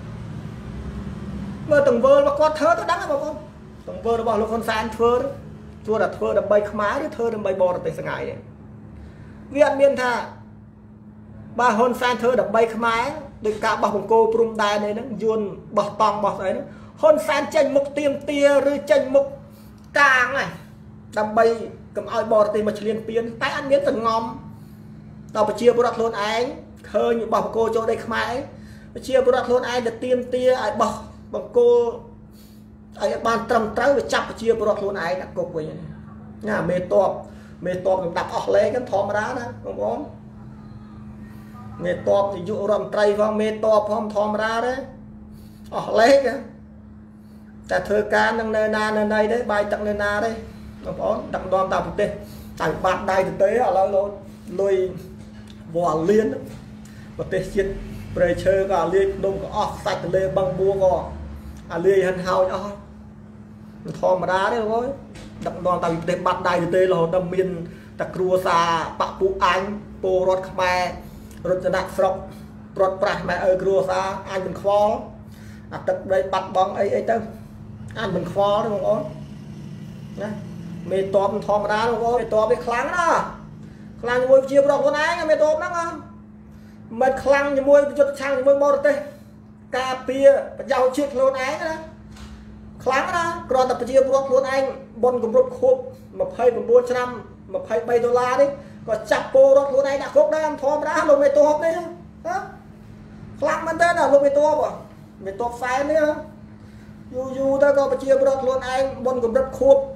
មើលទង្វើរបស់គាត់ធ្វើទៅដឹងបងប្អូនទង្វើរបស់លោកហ៊ុនសែនធ្វើតែធ្វើដើម្បីខ្មែរឬធ្វើដើម្បីបរទេសស្ងាយទេវាអត់មានថាបើហ៊ុនសែនធ្វើដើម្បីខ្មែរដោយការបោះបង្គោលព្រំដែននេះហ្នឹងយួនបោះតង់បោះស្អីហ្នឹងហ៊ុនសែនចេញមុខទៀមទាឬចេញមុខកាងហ្នឹងដើម្បីកុំឲ្យបរទេសមកឈ្លានពានតែអត់មានសង្ងំដល់ប្រជាពលរដ្ឋខ្លួនឯងឃើញបោះបង្គោលចូលដីខ្មែរប្រជាពលរដ្ឋខ្លួនឯងទៅទៀមទាឲ្យបោះបង្គោលឲ្យបានត្រឹមត្រូវវាចាប់ប្រជាពលរដ្ឋខ្លួនឯងដាក់គុកវិញណាមេតបសម្ដាប់អស់លេខហ្នឹងធម្មតាណាបងប្អូនមេតបនាយករដ្ឋមន្ត្រីផងមេតបផងធម្មតាទេអស់លេខតែធ្វើការនឹងនៅណានៅណីទេបាយទឹកនៅណាទេបងប្អូនដឹកនាំតាមប្រទេសតែបាត់ដៃទៅទេឥឡូវលោកលុយវល់លៀនប្រទេសជាតិប្រៃឈើក៏លាយភ្នំក៏អស់សាច់ទន្លេបឹងបួក៏អាលាយហិនហោចអស់ធម្មតាទេបងដឹកនាំតាមប្រទេសបាត់ដៃទៅទេរហូតដល់មានតែគ្រួសារបពុអញពលរដ្ឋខ្មែររត់ចំណាក់ស្រុកប្រត់ប្រាស់ម៉ែអើគ្រួសារអញមិនខ្វល់អាទឹកដីបាត់បង់អីទៅអញមិនខ្វល់ទេបងប្អូនណាមេតបធម្មតាបងប្អូនមេតបវាខ្លាំងណាខ្លាំងជាមួយជាប្រកខ្លួនឯងមេតបហ្នឹងមិនខ្លាំងជាមួយយុទ្ធឆាំងជាមួយបរទេសការពារប្រយោជន៍ជាតិខ្លួនឯងណាខ្លាំងណាគ្រាន់តែប្រជាពលរដ្ឋខ្លួនឯងបនគម្រប់ខួប29ឆ្នាំ$23នេះក៏ចាប់ពលរដ្ឋខ្លួនឯងដាក់គុកដែរធម្មតាលោកមេតបនេះណាខ្លាំងមែនតើលោកមេតបសែននេះយូរទៅក៏ប្រជាពលរដ្ឋខ្លួនឯងបនគម្រប់ខួប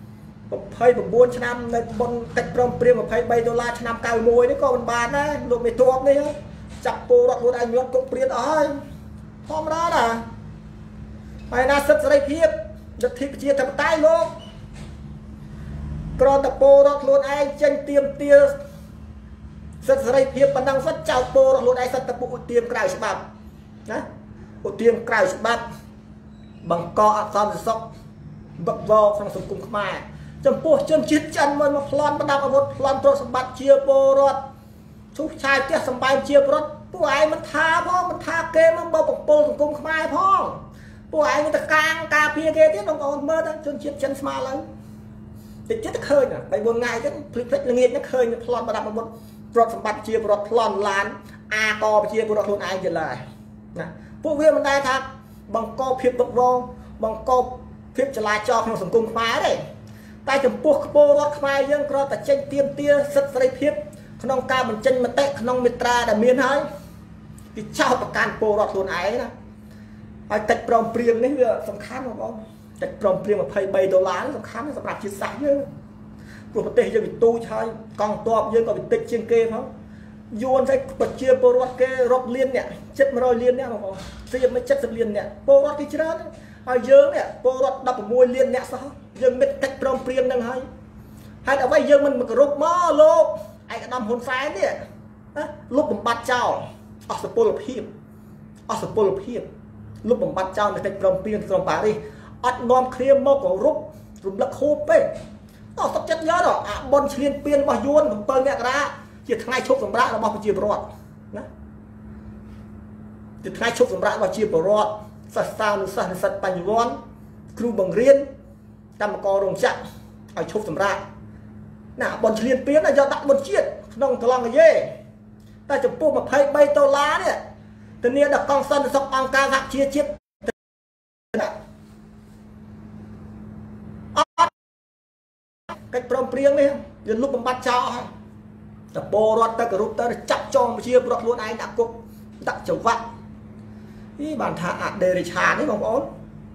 29ឆ្នាំនៅបនកិច្ចព្រមព្រៀង$23ឆ្នាំ91នេះក៏មិនបានដែរលោកមេតបនេះចាប់ពលរដ្ឋខ្លួនឯងញាត់គុកព្រាតអស់ហើយធម្មតាណាហើយណាសិទ្ធិសេរីភាពលទ្ធិប្រជាធិបតេយ្យលោកក្រតពលរដ្ឋខ្លួនឯងចេញទៀមទាសិទ្ធិសេរីភាពប៉ុណ្ណឹងសិទ្ធិចៅពលរដ្ឋខ្លួនឯងសិទ្ធិទៅឧទាមក្រៅច្បាប់ណាឧទាមក្រៅច្បាប់បង្កអសន្តិសុខវឹកវរក្នុងសង្គមខ្មែរចំពោះជនជាតិចិនមកប្លន់ប្រដាប់អាវុធប្លន់ទ្រព្យសម្បត្តិជាពលរដ្ឋឈូសឆាយផ្ទះសម្បែងជាពលរដ្ឋពួកឯងមិនថាផងមិនថាគេមកបើបំពល់សង្គមខ្មែរផងពួកឯងមានតែការពារគេទៀតបងប្អូនមើលទៅជនជាតិចិនស្មើឡើងតិចទៀតទៅឃើញតែ4ថ្ងៃទៀតភ្លេចល្ងាចហ្នឹងឃើញប្លន់ប្រដាប់អាវុធទ្រព្យសម្បត្តិជាពលរដ្ឋប្លន់ឡានអាកប្រជាពលរដ្ឋខ្លួនឯងទៀតឡើយណាពួកវាមិនដែលថាបង្កភាពវឹកវរបង្កភាពចលាចលក្នុងសង្គមខ្មែរទេតែចំពោះពលរដ្ឋខ្មែរយើងគ្រាន់តែចេញទៀមទាសិទ្ធិសេរីភាពក្នុងការបញ្ចេញមតិក្នុងមាត្រាដែលមានហើយគេចោទប្រកាន់ពលរដ្ឋខ្លួនឯងណាហើយកិច្ចព្រមព្រៀងនេះវាសំខាន់បងប្អូនកិច្ចព្រមព្រៀង$23សំខាន់សម្រាប់ជាតិសាសន៍យើងព្រោះប្រទេសយើងវាទូចហើយកងទ័ពយើងក៏វាតិចជាងគេផងយួនតែប្រជាពលរដ្ឋគេរាប់លានអ្នក700លានអ្នកបងប្អូនស្រៀបមក70លានអ្នកពលរដ្ឋគេច្រើនហើយយើងនេះពលរដ្ឋ16លានអ្នកសោះយើងមានកិច្ចព្រមព្រៀងនឹងហើយហេតុអ្វីយើងមិនគោរពមកលោកឯកឧត្តមហ៊ុនសែននេះណាលុបបំបត្តិចោលអស់សុពលភាពលុបបំបត្តិចោលនៅកិច្ចព្រមព្រៀងក្រុងប៉ារីសអត់នាំគ្នាមកគោរពរំលឹកខួបទេអស់ទឹកចិត្តយកអាបុនឈ្លានពានរបស់យួន7មករាជាថ្ងៃឈប់សម្រាករបស់ប្រជាពលរដ្ឋណាជាថ្ងៃឈប់សម្រាករបស់ប្រជាពលរដ្ឋសិស្សានុសិស្សនិស្សិតបញ្ញវន្តគ្រូបង្រៀនកម្មកររោងចក្រឲ្យឈប់សម្រាកណាបុនឈ្លានពានយកដាក់បុនជាតិក្នុងកន្លងយេតែចំពោះ$23នេះធានាដល់កងសន្តិសុខអង្គការសហជីវជាតិកិច្ចព្រមព្រៀងនេះវាលុបបំបត្តិចោលហើយតែពលរដ្ឋទៅគោរពទៅចាប់ចងប្រជាពលរដ្ឋខ្លួនឯងដាក់គុកដាក់ចង្វាក់នេះបានថាអដេរិឆាននេះបងប្អូន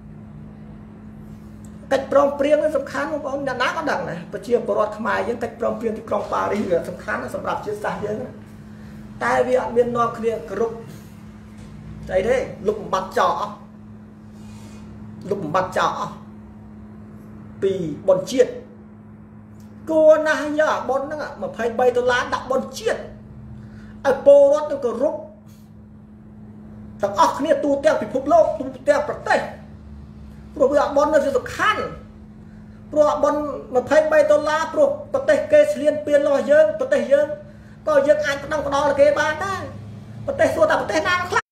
កិច្ចព្រមព្រៀងនេះសំខាន់បងប្អូនអ្នកណាក៏ដឹងដែរប្រជាពលរដ្ឋខ្មែរយើងកិច្ចព្រមព្រៀងទីក្រុងប៉ារីសវាសំខាន់សម្រាប់ជាតិសាសន៍យើងតែវាអត់មាននាំគ្នាគោរពស្អីទេលុបបំបត្តិចោលអស់ពីបនជាតិគួរណាស់យ៉ាបនហ្នឹង$23ដាក់បនជាតិឲ្យពលរដ្ឋនឹងគោរពទាំងអស់គ្នាទូទាំងពិភពលោកទូទាំងប្រទេសព្រោះវាបននៅសំខាន់ព្រោះបន$23ព្រោះប្រទេសគេឆ្លៀនពៀនរបស់យើងប្រទេសយើងក៏យើងអាចផ្ដល់គេបានដែរប្រទេសសួរតែប្រទេសណាខ្លះ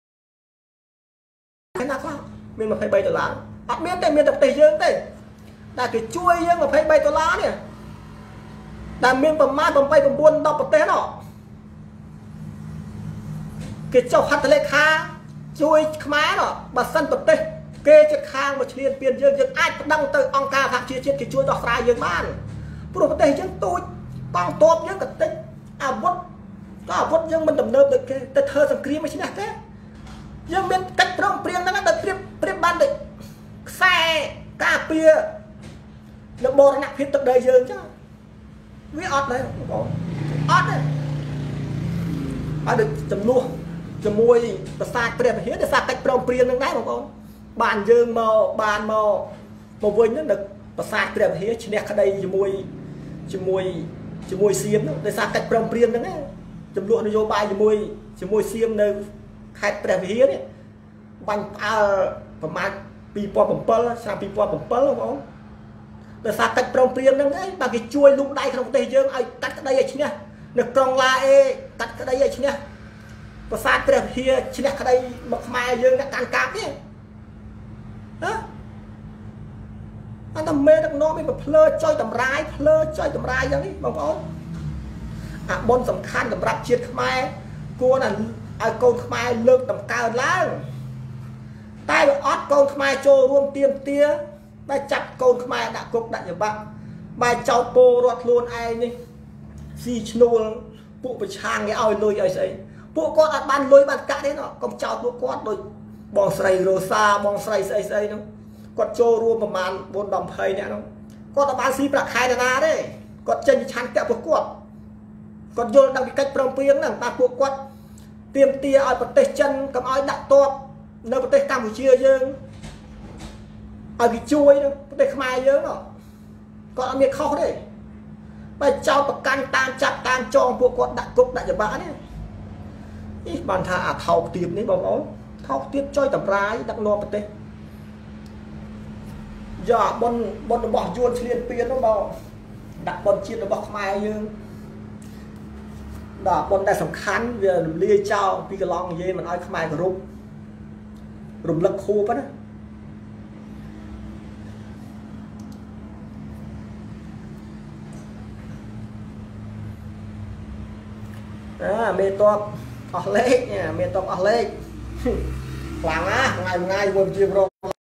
មាន$23អត់មានទេមានតែប្រទេសយើងទេតែគេជួយយើង$23នេះដែលមានប្រមាណ8 9 10ប្រទេសនោះគេចុះហត្ថលេខាជួយខ្មែរនោះបើសិនប្រទេសគេជិតខាងមកឆ្លៀនពៀនយើងអាចប្តឹងទៅអង្គការសហជីវជាតិគេជួយដោះស្រាយយើងបានព្រោះប្រទេសយើងទូចកងទ័ពយើងក៏តិចអាវុធយើងមិនទំនើបដូចគេទៅធ្វើសង្គ្រាមមិនឈ្នះទេយើងមានកិច្ចព្រមព្រៀងហ្នឹងដល់ព្រៀបបានដូចខ្សែការពារនៅបរណភាពទឹកដីយើងចឹងវាអត់ដែរបងប្អូនអត់ទេហើយដូចចំនួនជាមួយប្រាសាទព្រះវិហារដែលសារកិច្ចព្រមព្រៀងហ្នឹងដែរបងប្អូនបានយើងមកវិញហ្នឹងនៅប្រាសាទព្រះវិហារឈ្នះក្តីជាមួយសៀមហ្នឹងដោយសារកិច្ចព្រមព្រៀងហ្នឹងចំនួននយោបាយជាមួយសៀមនៅខេត្តព្រះវិហារនេះបាញ់ផ្អើលប្រមាណ2007ឆ្នាំ2007បងប្អូនដោយសារកិច្ចព្រមព្រៀងហ្នឹងឯងបើគេជួយលូកដៃក្នុងប្រទេសយើងឲ្យកាត់ក្តីឲ្យឈ្នះនៅក្រុងឡាអេកាត់ក្តីឲ្យឈ្នះប្រាសាទព្រះវិហារឈ្នះក្តីមកខ្មែរយើងអ្នកកាន់កាប់នេះហ៎អត់តែមេដឹកនាំឯងផ្លើចុយតម្រាយយ៉ាងនេះបងប្អូនអាបុណ្យសំខាន់សម្រាប់ជាតិខ្មែរគួរណាស់ឲ្យកូនខ្មែរលើកតម្កើងឡើងតែវាអត់កូនខ្មែរចូលរួមទៀមទាតែចាប់កូនខ្មែរដាក់គុកដាក់ច្បាប់បែរចោលពលរដ្ឋខ្លួនឯងនេះស៊ីឈ្នួលពួកប្រឆាំងគេឲ្យលុយឲ្យស្អីពួកគាត់អត់បានលុយបានកាក់ទេណោះកុំចោលពួកគាត់ដូចបងស្រីរ៉ូសាបងស្រីស្អីហ្នឹងគាត់ចូលរួមប្រមាណ4 10 20នាក់ហ្នឹងគាត់អត់បានស៊ីប្រាក់ខែណាទេគាត់ចេញឆាន់តាក់ពួកគាត់យល់ដល់ពីកិច្ចព្រមព្រៀងហ្នឹងតែពួកគាត់ទាមទារឲ្យប្រទេសចិនកុំឲ្យដាក់ទ័ពនៅប្រទេសកម្ពុជាយើងឲ្យគេជួយប្រទេសខ្មែរយើងគាត់អត់មានខុសទេបើចោលប្រកាន់តាមចាប់តាមចងពួកគាត់ដាក់គុកដាក់ច្បាប់នេះបានថាអាថោកទាបនេះបងប្អូនថោកទាបចុយតម្រាយដឹកនាំប្រទេសយ៉ាបុណ្យរបស់យួនឆ្លៀនពៀននោះបងដាក់បុណ្យជាតិរបស់ខ្មែរយើងដល់បុណ្យដែលសំខាន់វារំលាយចោលពីកន្លងនិយាយមិនឲ្យខ្មែរគោរពរំលឹកខួបណាមេតបអស់លេខមេតបអស់លេខខ្លាំងណាថ្ងៃមួយជាប្រង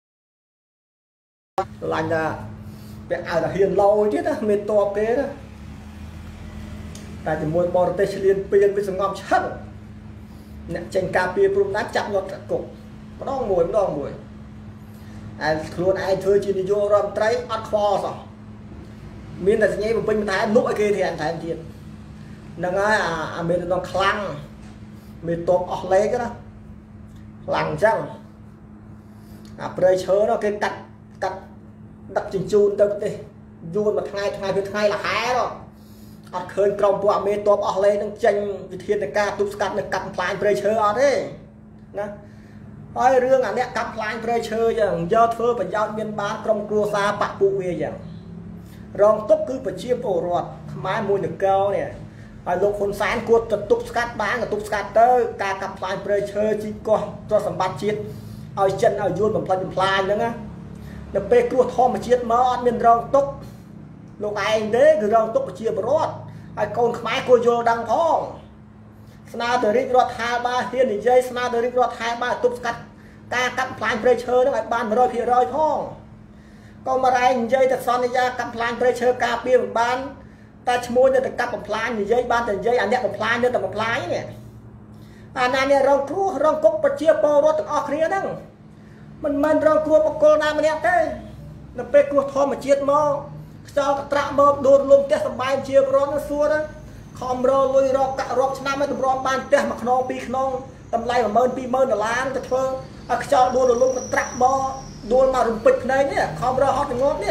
ឡាញ់ថាពាក់អាវតាហ៊ានឡយទៀតណាមេតបគេណាតែជាមួយបរទេសឆ្លៀនពៀនវាសងំឆឹងអ្នកចេញការពារព្រំដែនចាប់យកគុកម្ដងមួយហើយខ្លួនឯងធ្វើជានាយករដ្ឋមន្ត្រីអត់ខ្វល់សោះមានតែសញ្ញាបំពេញបន្ថែមលុបឲ្យគេថែមទៀតហ្នឹងហើយអាមេតំណខ្លាំងមេតបអស់លេខណាខ្លាំងអញ្ចឹងអាព្រៃឈើនោះគេកាត់ដឹកជញ្ជូនទៅប្រទេសយួនមួយថ្ងៃពីថ្ងៃលហែអត់ឃើញក្រុមពួកអាមេតបអស់លេខនឹងចេញវិធានការទប់ស្កាត់នៅកាត់ផ្លាញព្រៃឈើអត់ទេណាហើយរឿងអាអ្នកកាត់ផ្លាញព្រៃឈើយ៉ាងយកធ្វើប្រយោជន៍មានបានក្រុមគ្រួសារបពពួកវាយ៉ាងរងទុកគឺប្រជាពលរដ្ឋខ្មែរមួយនគរនេះហើយលោកហ៊ុនសែនគួរទៅទប់ស្កាត់បានក៏ទប់ស្កាត់ទៅការកាប់ផ្លាញព្រៃឈើជីកោះទ្រព្យសម្បត្តិជាតិឲ្យចិនឲ្យយួនបំផ្លិចបំផ្លាញហ្នឹងណានៅពេលគ្រោះធម្មជាតិមកអត់មានរងទុកលោកឯងទេគឺរងទុកប្រជាពលរដ្ឋហើយកូនខ្មែរគួរយល់ដឹងផងស្នើទៅរាជរដ្ឋាភិបាលហ៊ាននិយាយស្នើទៅរាជរដ្ឋាភិបាលទប់ស្កាត់ការកាប់ផ្លាញព្រៃឈើហ្នឹងឲ្យបាន 100% ផងកុំរែងនិយាយតែសន្យាកាប់ផ្លាញព្រៃឈើការពារមិនបានតែឈ្មោះនៅតែកាប់បំផ្លាញនិយាយបានតែនិយាយអាអ្នកបំផ្លាញនៅតែបំផ្លាញនេះអាណានេះរងគ្រោះរងគុកប្រជាពលរដ្ឋទាំងអស់គ្នាហ្នឹងមិនមែនរងគ្រោះបុគ្គលណាម្នាក់ទេនៅពេលគ្រោះធម្មជាតិមកខ្យល់កត្រាក់មកដួលលំផ្ទះសម្បែងជាពលរដ្ឋសួរខំរលុយរាប់ឆ្នាំឲ្យតម្រាំបានផ្ទះមួយខ្នងពីរខ្នងតម្លៃ$12000ទៅធ្វើឲ្យខ្យល់ដួលលំកត្រាក់មកដួលមករំពេចភ្នែកនេះខំរហត់ងប់នេះ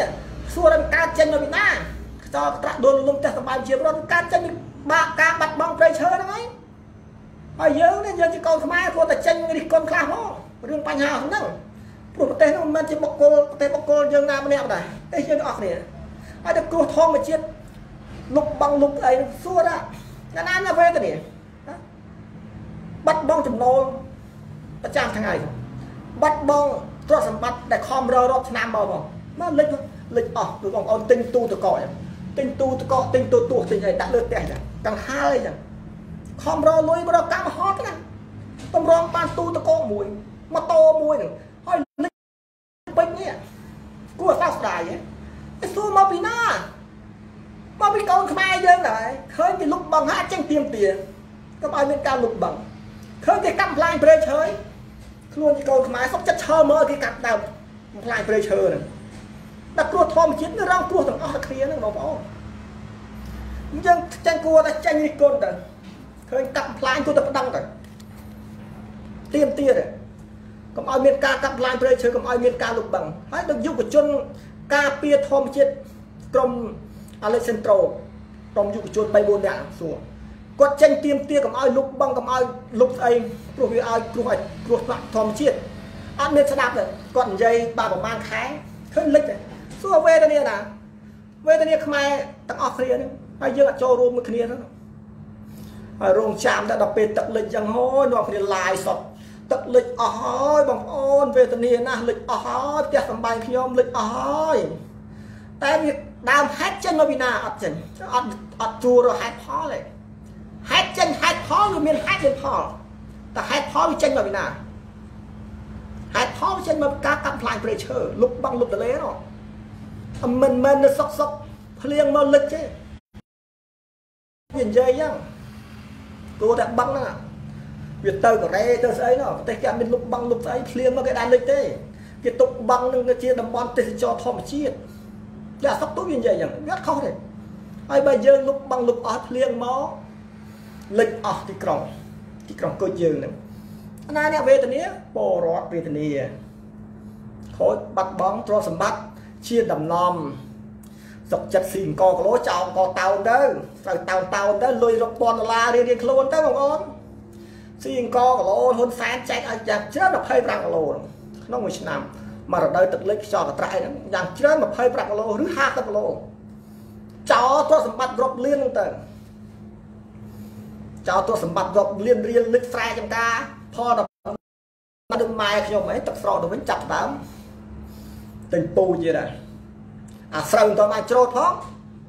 xua đang cá chân mà bị na cho các đồn lông ta bài chiếm rồi cá chân ba cá bạch bong chơi chơi đó ấy hồi nhớ nên giờ chỉ còn mai của ta chân đi con khá ho riêng bánh hào không đâu rồi tên nó mình chỉ bọc cô dương nam nè này đây chưa được này ai được cô thong mà chết lục bằng lục ấy xua ra nhà nam là về cái này bắt bong chùm nô trang thằng này bắt bong cho sản bắt để khom rơ đó nam bao vào nó lịch tụi con ôn tinh tu tụi cọ tinh tu tình này đã lượt tẻ càng hai chẳng khom rơ lối bắt đầu cam hot cái tôm rong ban tu tụi con mùi mà to mùi nữa hơi lịch bệnh nhỉ cua sao đài ấy cái xua mà bị na mà bị con khai dân này khơi cái lúc bằng hát tranh tiền các bạn bên cao lục bằng khơi cái cắm lại bơi chơi luôn cái con khai sắp chất chơ mơ cái cặp đầu lại bơi chơi này đặt cua thom chiến nó rong cua thằng ó kia nó bỏ nhưng tranh cua ta tranh đi con rồi khơi cặp lại cua tập đăng rồi tiền rồi còn ai miền ca cặp lại bơi chơi còn ai miền ca lục bằng hãy được giúp của chân ca pia thom chiến trong Alexandro trong dụng chuột bay buồn đạn xuống quật tranh tiêm tia cầm ai lục băng cầm ai lục ấy rồi vì ai cua lại thòm chiết ăn miếng sẽ đạp rồi còn dây ba bảo mang khái khơi lịch này xua về đây nè về đây không ai tặng off kia nữa ai dương cho room một kia nữa rong chạm đã đọc về tận lịch chẳng hôi nó phải lại sọt tận lịch ơi bằng ôn về đây nè lịch ơi tiếc tầm bài khi ông lịch ơi tại vì đam hết chân nó bị na ọt chân ọt chua rồi hết chân hết phó rồi miền hết miền phò ta hết phó với chân nó bị na hết phó với chân mà cá cắm lại pressure lục băng lục để lấy rồi mình nó sọc liền mà lịch chứ nhìn dây nhá cô đã băng nè việt tơ của đây tơ ấy nó tay cả bên lục băng lục ấy liền mà cái đàn lịch thế cái tục băng nó chia đầm bon thì cho thom chiết là sắp tốt như vậy chẳng rất khó thể ai bây giờ lúc bằng lúc ở liền máu lịch ở thì còng cơ dương này anh em về từนี้bò rót về từนี้khối bắt bóng cho sầm bắt chia đầm nòm dọc chặt xìn co lỗ chào co tàu đó rồi tàu đó lùi dọc bòn la đi luôn đó không ôn xìn co lỗ hôn sáng chạy ở chặt chết là hay răng lỗ nó ngồi nằm mà ở đây tự lấy cho cái trại đó dạng chết mà hay bạc lô thứ hai tập lô cháu tôi sắm bắt rộp liên không tờ cháu tôi sắm bắt rộp liên riêng lịch sai trong ca pho đập nó đừng mai cho mấy tập sò tôi vẫn chặt đám tình tù gì đây sầu tôi mai trôi thoát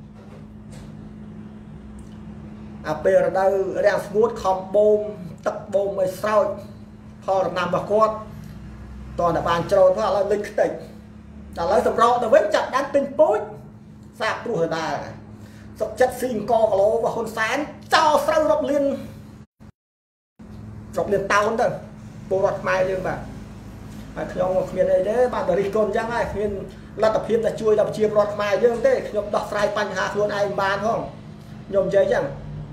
bây giờ đây đang ngút không bom tập bom mới sao pho đập nằm vào quạt toàn là bàn trôi thoát là lịch tỉnh là lấy sầm rọ tôi vẫn chặt đang tinh bối sạp tu hồi ta sọc chất xin co lô và hôn sáng cho sâu rộng liền tao hơn đâu bộ đoạt mai dương mà nhóm một miền này đấy bạn đi con chẳng ai miền là tập hiệp là chui đập chiêm đoạt mai dương thế nhóm đọc fry pan hạ luôn ai bàn không nhóm chơi chẳng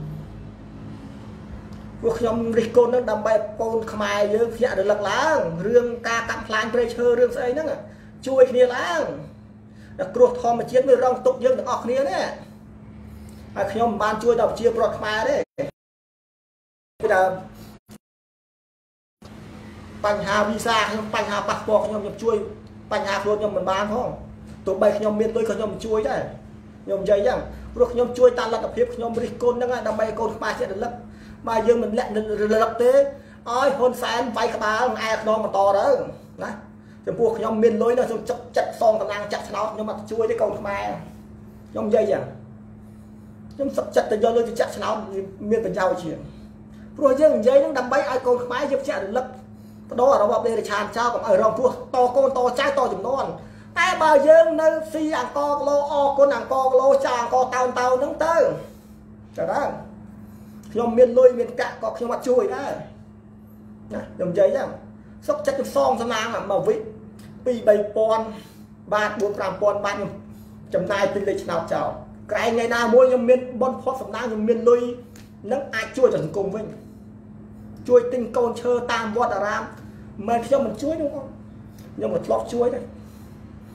cuộc nhóm đi con nó đâm bay con mai dương dạ được lật lá rương ca cắm plan pressure rương xây nữa chui kia lá đặc ruột thò mà chiến với rong tục dương được ọt kia đấy nhóm ban chui đập chiêm đoạt mai đấy bây giờ bánh hà visa bánh hà passport nhóm chui bánh hà luôn nhóm mình bán không tụi bay nhóm miền tôi nhóm chui đấy nhóm dây chẳng rồi nhóm chui ta là tập hiệp nhóm đi con đó đâm bay con mai sẽ được lấp mà dương mình lẹ lấp thế ơi hôn sáng bay cả ba ai nó mà to đó đấy trong buộc nhóm miền lối nó chặt chặt son thằng đang chặt nó nhưng mà chui cái con mai nhóm dây chẳng nhóm sập chặt từ do lối chặt nó miền tây giàu chuyện rồi dương dây nó đâm bay ai con mai giúp chặt được lấp đó là nó bọc đây là tràn trao còn ở rồng vua to con to trái to chùm non ai bao giờ nơi si ăn co lô o con ăn co lô chàng co tàu nâng tơ trời đó nhom miền lôi miền cạn có khi mặt chui đó nhom giấy nhá sốc chất trong son xong nào mà vĩ pi bay pon 3-4-5 pon 3 chấm nai pi lịch nào chào cái ngày nào mua nhom miền bon phốt xong nào nhom miền lôi nâng ai chui cho cùng với chui tinh con chơi tam vót ram mà cho mình chuối đúng không nhưng mà lọt chuối đây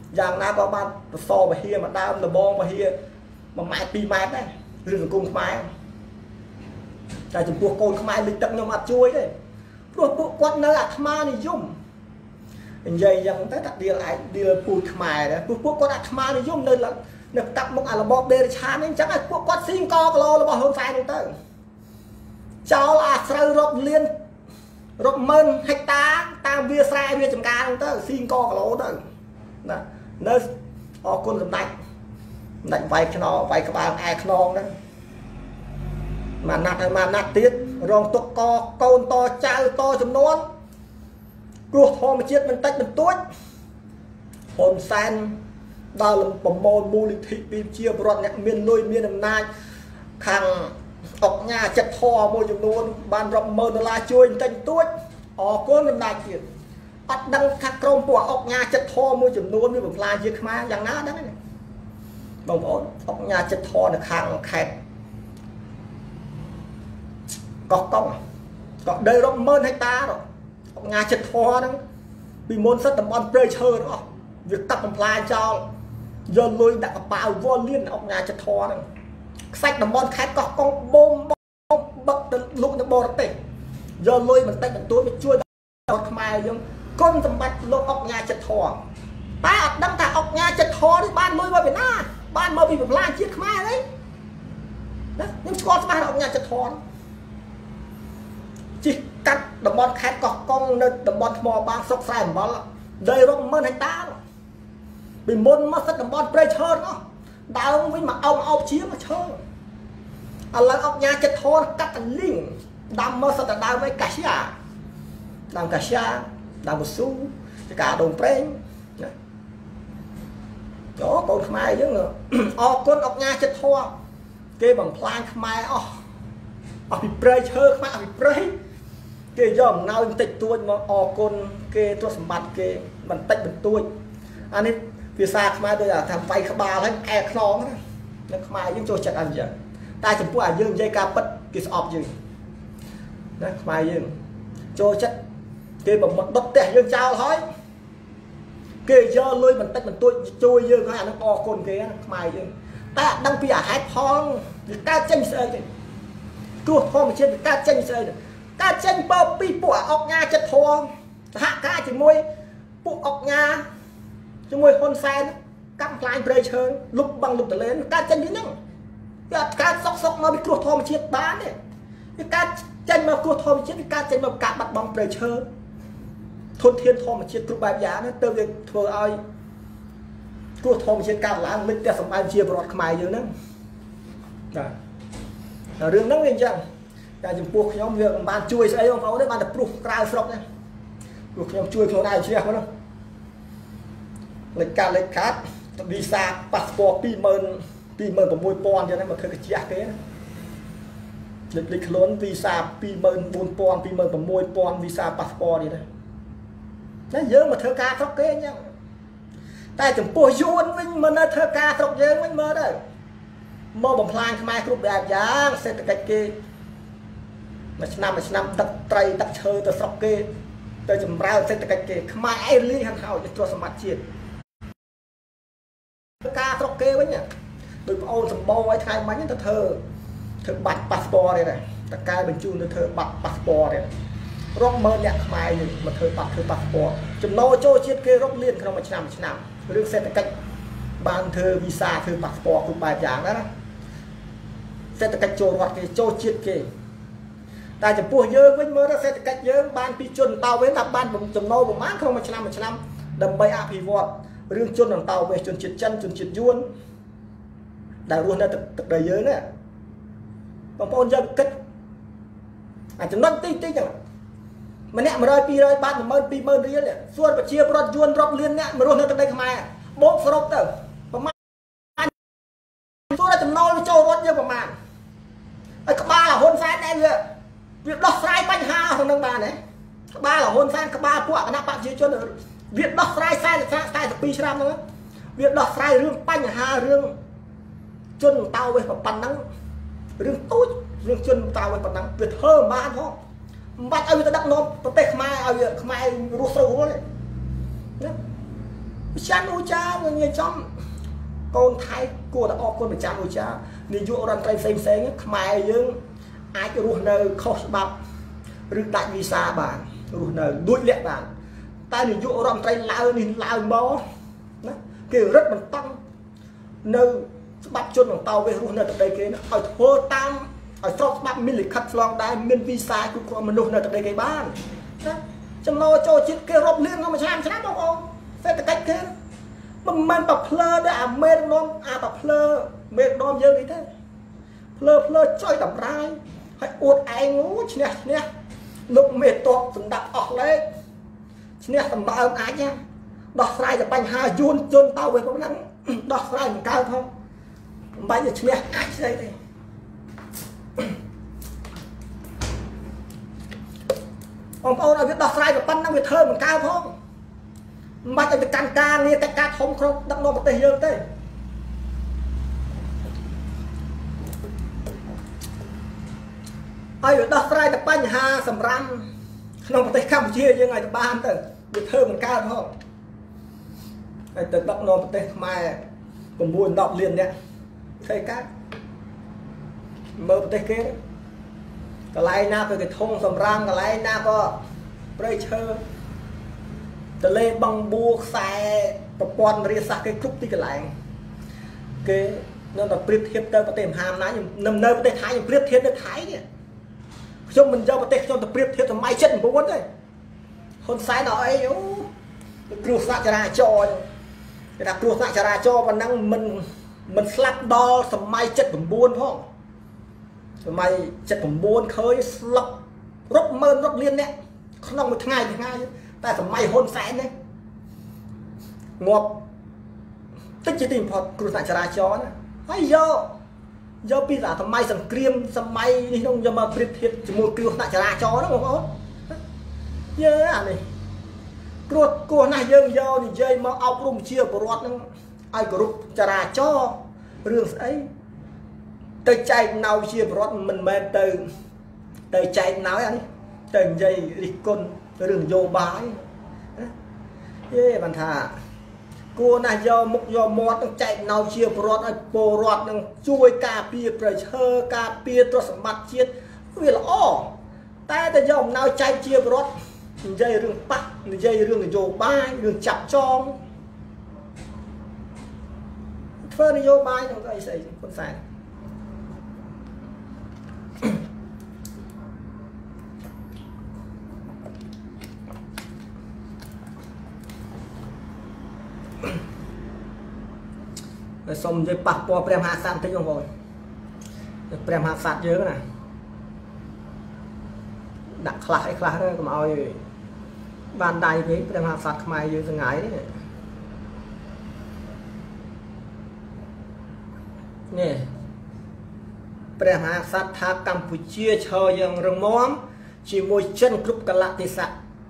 dạng nào có ban so và hia mà đam là bom và hia mà mãi pi mãi đấy rừng cùng mãi tại chúng cuộc côn mãi lịch tập nhau mặt chui đấy rồi cuộc quạt nơi à ma này dùng dây dằng tới đặt đi lại đi phụt mài đấy cuộc quạt à ma này dùng nơi là được tập một là bom đê chán nên chắc là cuộc quạt xin co lo là bỏ hơn phải không tới cháu là sợi rộp liên rộp mơn hecta tam bia sai bia chấm cá không tới xin co lo tới nè nơi họ con làm đánh vay cái nó vay các bạn ai non đó mà nạt tiết rong tục co côn to trao to chấm nón cuộc thò mà chết mình tách mình tuốt hồn san đào làm bầm môn mù lịch thị pin chia bọt nhạc miền nuôi miền nằm nai khang ọc nhà chặt thò môi chấm nón bàn rộng mờ là chui tách tuốt họ con nằm nai chuyện bắt đăng thắc rong của ọc nhà chặt thò môi chấm nón như một là gì mà dạng ná đó bông ổn ọc nhà chặt thò được hàng khẹt có công có đây rộng mơn hecta rồi ọc nhà chặt thò đó bị môn rất tầm on pressure đó việc tập làm plai cho giờ lôi đặt vào vô liên ọc nhà chặt thò đó sạch tầm on khẹt có con bom bật lúc nó bò tê giờ lôi mình tay mình tối mình chui đọt mai giống con tầm bạch lô ọc nhà chặt thò ta đâm thả ọc nhà chặt thò đi ban lôi vào Việt Nam ban mơ bị một lan chiếc mai đấy nhưng con ba ọc nhà chặt thò chỉ cắt đầm bón khét cọc con nơi đầm bón mò ban sọc sai một bón đây rong mơn hành ta bị môn mất đầm bón pressure nó đào với mặt ông chiếm mà chơi là ọc nhà chặt thò cắt thành linh đâm mơ sao đào với cả xia đào cả xia đào một xu cả đồng preng đó con mai chứ ngờ con ọc nhà chết thua kê bằng plan mai bị pressure mai bị pressure kê dòm nào tịch tôi mà con kê tôi sắm bát kê mình tịch mình tôi anh ấy phía xa mai tôi là thằng vay ba lấy e non nó mai chúng tôi chặt ăn giờ ta chụp qua dương dây ca bất kỳ sọp gì đấy mai dương cho chất kê bằng một đất tẻ dương trao thôi kê giờ lôi mình tách mình tôi chui dương nó ăn nó con kia mày dương ta đăng bia hái phong ta tranh sơi này cua phong mà trên ta tranh sơi này ta tranh bao pi bùa ọc nha chất phong hạ ca chỉ môi bộ ọc nha chỉ môi hôn sen cắm lại pressure lúc bằng lúc lên ta tranh như nhung ta sóc mà bị cua phong mà chết bán này ta tranh mà cua phong mà chết ta tranh mà cả mặt bằng pressure thôn thiên thom mà chia cướp bài giá nó từ việc thừa ai cua thom chia cao là mình ta sống ăn chia bọt mài dưới nữa là đường nắng lên chăng là chúng buộc nhóm việc bàn chui ấy không có đấy bàn tập buộc cao sọc này buộc nhóm chui không ai chia không đâu lịch khác visa passport pi mơn của môi pon cho nên mà thôi cái chia cái lịch lớn visa pi mơn buôn pon pi mơn của môi pon visa passport gì đấy nó dơ mà thơ ca sọc kế nhá ta chẳng bùa dùn mình mà nó thơ ca sọc dơ mình mơ đây mơ bằng plan mai cục đẹp giá sẽ tự cách kê mà năm đặt tray đặt chơi từ sọc kê từ chùm rau sẽ tự cách kê mai ai li hẳn hào cho sầm mặt chiết thơ ca sọc kê với nhá đôi ôn sầm bò ấy thay bánh thơ bạch passport này ta cai bên chu thơ bạch passport này rong mơ nhạc mai mà thơ passport chùm nô cho chiết kê rong liên không mà nămរឿងសេដ្ឋកិច្ចបានធ្វើវីសាធ្វើប៉ាសពតគ្រប់បែបយ៉ាងណាសេដ្ឋកិច្ចចូលរដ្ឋគេចូលជាតិគេតែចំពោះយើងវិញមើលសេដ្ឋកិច្ចយើងបានពីជនតោវិញថាបានចំណូលប្រមាណក្នុងមួយឆ្នាំដើម្បីអភិវឌ្ឍរឿងជនតោវិញជនជាតិចិនជនជាតិយួនដែលរស់នៅទឹកដីយើងណាបងប្អូនយើងគិតអាចចំណុចតិចចឹងម្នាក់100 200បាត់10000 20000រៀលសួនប្រជាប្រដ្ឋយួនរាប់លានអ្នកមករស់នៅទឹកដីខ្មែរបូកសរុបទៅប្រមាណសួនចំណូលចូលរដ្ឋយើងប្រមាណហើយក្បាលហ៊ុនសែនដែរវាដោះស្រាយបញ្ហាក្នុងនឹងបានទេក្បាលហ៊ុនសែនក្បាលពួកគណៈបព្វជិជនវាដោះស្រាយ42ឆ្នាំហ្នឹងវាដោះស្រាយរឿងបញ្ហារឿងជនតោវិញប៉ុណ្ណឹងរឿងទូចរឿងជនតោវិញប៉ុណ្ណឹងវាធ្វើបានផងបាច់ឲ្យវាទៅដឹកនាំប្រទេសខ្មែរឲ្យខ្មែររស់ស្រួលទេណាចាន់អូចាងាយចំកូនថៃគួរតែអបគុណម្ចាស់អូចានាយករដ្ឋមន្ត្រីផ្សេងខ្មែរយើងអាចរស់នៅខុសច្បាប់ឬដាច់វីសាបានរស់នៅដូចលាក់បានតែនាយករដ្ឋមន្ត្រីឡើងនេះឡើងមកណាគេរឹតបន្តឹងនៅច្បាប់ជនបន្តវេសរស់នៅទឹកដីគេឲ្យធ្វើតាមឲ្យស្របច្បាប់មានលិខិតឆ្លងដែរមានវីសាគ្រប់គ្រងមនុស្សនៅទឹកដីគេបានណាចំណូលចូលជាតិគេរាប់លានក្នុងមួយឆ្នាំបងប្អូនសេដ្ឋកិច្ចគេមិនមែនតែភ្លើដែរអាមេដឹកនាំអាតែភ្លើមេដឹកនាំយើងនេះទេភ្លើចុយតម្រាយហើយអួតឯងឈ្នះលោកមេតបសម្ដាប់អស់លេខឈ្នះសម្បើមអាចដោះស្រាយតែបញ្ហាយួនជន់តើវិញហ្នឹងដោះស្រាយមិនកើតផងមិនបាច់ទៅឈ្នះអាចស្អីទេបងប្អូនឲ្យវាដោះស្រាយតែប៉ុណ្្នឹងវាធ្វើមិនកើតផងមិនបាច់ឲ្យទៅកាន់ការងារកិច្ចការធំក្នុងដឹកនាំប្រទេសយើងទេឲ្យវាដោះស្រាយតែបញ្ហាសម្រាប់ក្នុងប្រទេសកម្ពុជាយើងឲ្យទៅបានទៅវាធ្វើមិនកើតផងហើយទៅដឹកនាំប្រទេសខ្មែរ9-10លានអ្នកធ្វើកើតមើលប្រទេសគេកន្លែងណាក៏គេធំសម្រាមកន្លែងណាក៏ព្រៃឈើទលេបឹងបួខ្សែប្រព័ន្ធរាជសាស្ត្រគេគ្រប់ទីកន្លែងគេនៅតែប្រៀបធៀបទៅប្រទេសមហាអំណាចខ្ញុំនៅប្រទេសថៃខ្ញុំប្រៀបធៀបទៅថៃនេះខ្ញុំមិនយកប្រទេសខ្ញុំទៅប្រៀបធៀបសម័យ79ទេហ៊ុនសែនដល់អីអូគ្រោះថ្នាក់ចរាចរណ៍គេថាគ្រោះថ្នាក់ចរាចរណ៍ប៉ុណ្ណឹងមិនស្លាប់ដល់សម័យ79ផងសម័យ79ឃើញស្លាប់រាប់ម៉ឺនរាប់លានអ្នកក្នុងមួយថ្ងៃតែសម័យហ៊ុនសែននេះងាប់តិចជាទីបំផុតគ្រោះថ្នាក់ចរាចរណ៍ណាហើយយកពីសម័យសង្គ្រាមសម័យនេះខ្ញុំយកមកប្រៀបធៀបជាមួយគ្រោះថ្នាក់ចរាចរណ៍ហ្នឹងបងប្អូនយើអានេះគ្រោះណាស់យើងយកនិយាយមកអប់រំជាពលរដ្ឋហ្នឹងឲ្យគោរពចរាចរណ៍រឿងស្អីទៅចែកណៅជាពលរដ្ឋមិនមែនទៅចែកណៅអានេះទៅនិយាយរិះគន់រឿងនយោបាយយេបានថាគួរណាស់យកមុខយកមាត់នឹងចែកណៅជាពលរដ្ឋឲ្យពលរដ្ឋនឹងជួយការពារប្រៃឈើការពារទ្រព្យសម្បត្តិជាតិវាល្អតែយកអំណោយចែកជាពលរដ្ឋនិយាយរឿងប៉ះនិយាយរឿងនយោបាយរឿងចាប់ចងធ្វើនយោបាយនឹងអីស្អីហ៊ុនសែនសូមនិយាយប៉ះពាល់ព្រះមហាក្សត្របន្តិចបងប្អូនព្រះមហាក្សត្រយើងណាដាក់ខ្លះអីខ្លះទៅកុំឲ្យបានដៃពេកព្រះមហាក្សត្រខ្មែរយើងសង្ហាយនេះព្រះមហាក្សត្រថាកម្ពុជាឈរយ៉ាងរឹងមាំជាមួយចិនគ្រប់កលៈទេសៈ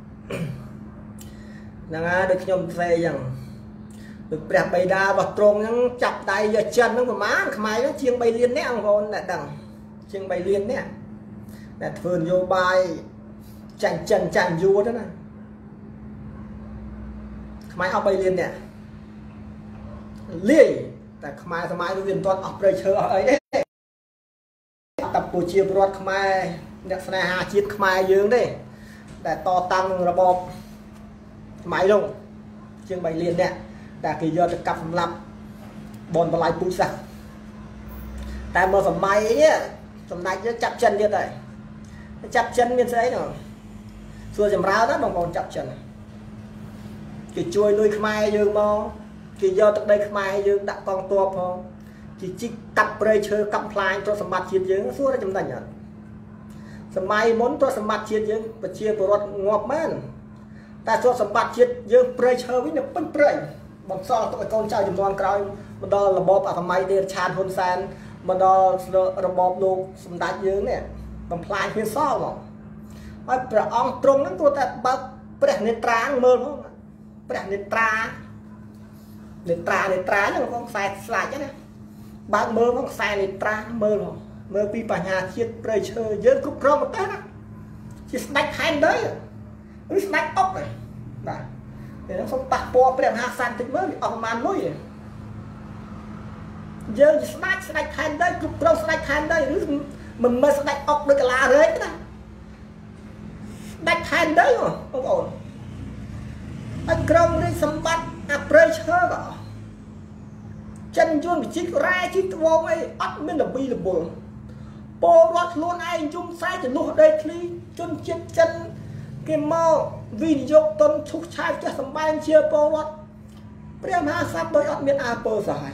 ហ្នឹងហើយដូចខ្ញុំផ្សេងយ៉ាងដូចព្រះបិតារបស់ទ្រង់ហ្នឹងចាប់ដៃយកចិនហ្នឹងប្រហែលខ្មែរហ្នឹងជាង3លានអ្នកបងប្អូនអ្នកដឹងជាង3លានអ្នកដែលធ្វើនយោបាយចាញ់ចិនចាញ់យួនទៅណាខ្មែរអស់3លានអ្នកលាយតែខ្មែរសម័យនោះវាមិនទាន់អស់ព្រៃឈើអស់អីទេតែប្រជាពលរដ្ឋខ្មែរអ្នកស្នេហាជាតិខ្មែរយើងទេដែលតតាំងនឹងរបបសម័យនោះជាង3លានអ្នកដែលគេយកទៅកាប់សម្លាប់បនបល័យពូជសាសតែមកសម័យនេះសម្ដេចយើងចាប់ចិនទៀតហើយចាប់ចិនមានស្អីនោះសួរចម្រើនណាបងប្អូនចាប់ចិនគេជួយលុយខ្មែរយើងមកគេយកទឹកដីខ្មែរយើងដាក់កងទ័ពផងគេជីកកាប់ព្រៃឈើកាប់ផ្លាញទ្រព្យសម្បត្តិជាតិយើងសួរតែចំណេញអត់សម័យមុនទ្រព្យសម្បត្តិជាតិយើងប្រជាពលរដ្ឋងាប់មែនតែទ្រព្យសម្បត្តិជាតិយើងព្រៃឈើវិញនៅពេញព្រៃបន្សល់ទុកឲ្យកូនចៅចំនួនក្រោយមកដល់របបអសម័យទេរឆានហ៊ុនសែនមកដល់របបលោកសម្ដេចយើងនេះបំផ្លាញវាសល់មកហើយព្រះអង្គទ្រង់ហ្នឹងគ្រាន់តែបើកព្រះនេត្រាមើលផងព្រះនេត្រាហ្នឹងបងខ្សែស្លាច់ណាបើកមើលផងខ្សែនេត្រាមើលផងមើលពីបញ្ហាជាតិព្រៃឈើយើងគ្រប់គ្រងប្រទេសណាជាស្ដេចខែនដីឬស្ដេចអុកបាទ thì nó xong tạt po bèo hạ san tịch mới ở màn lối giờ sạch thành đây cục rau sạch thành đây mình mới sạch ốc được là đấy cái này sạch thành đấy mà không ổn anh krong đi sắm bắt pressure đó chân chuông bị chích ra chích vô ấy ắt mới là bi là buồn po rót luôn ai chung sai thì luôn đây khi chân chết chân cái màu vì dọc tuần thúc chai cho sắm ban chia po rót bây mà sắp đôi ắt miền apple dài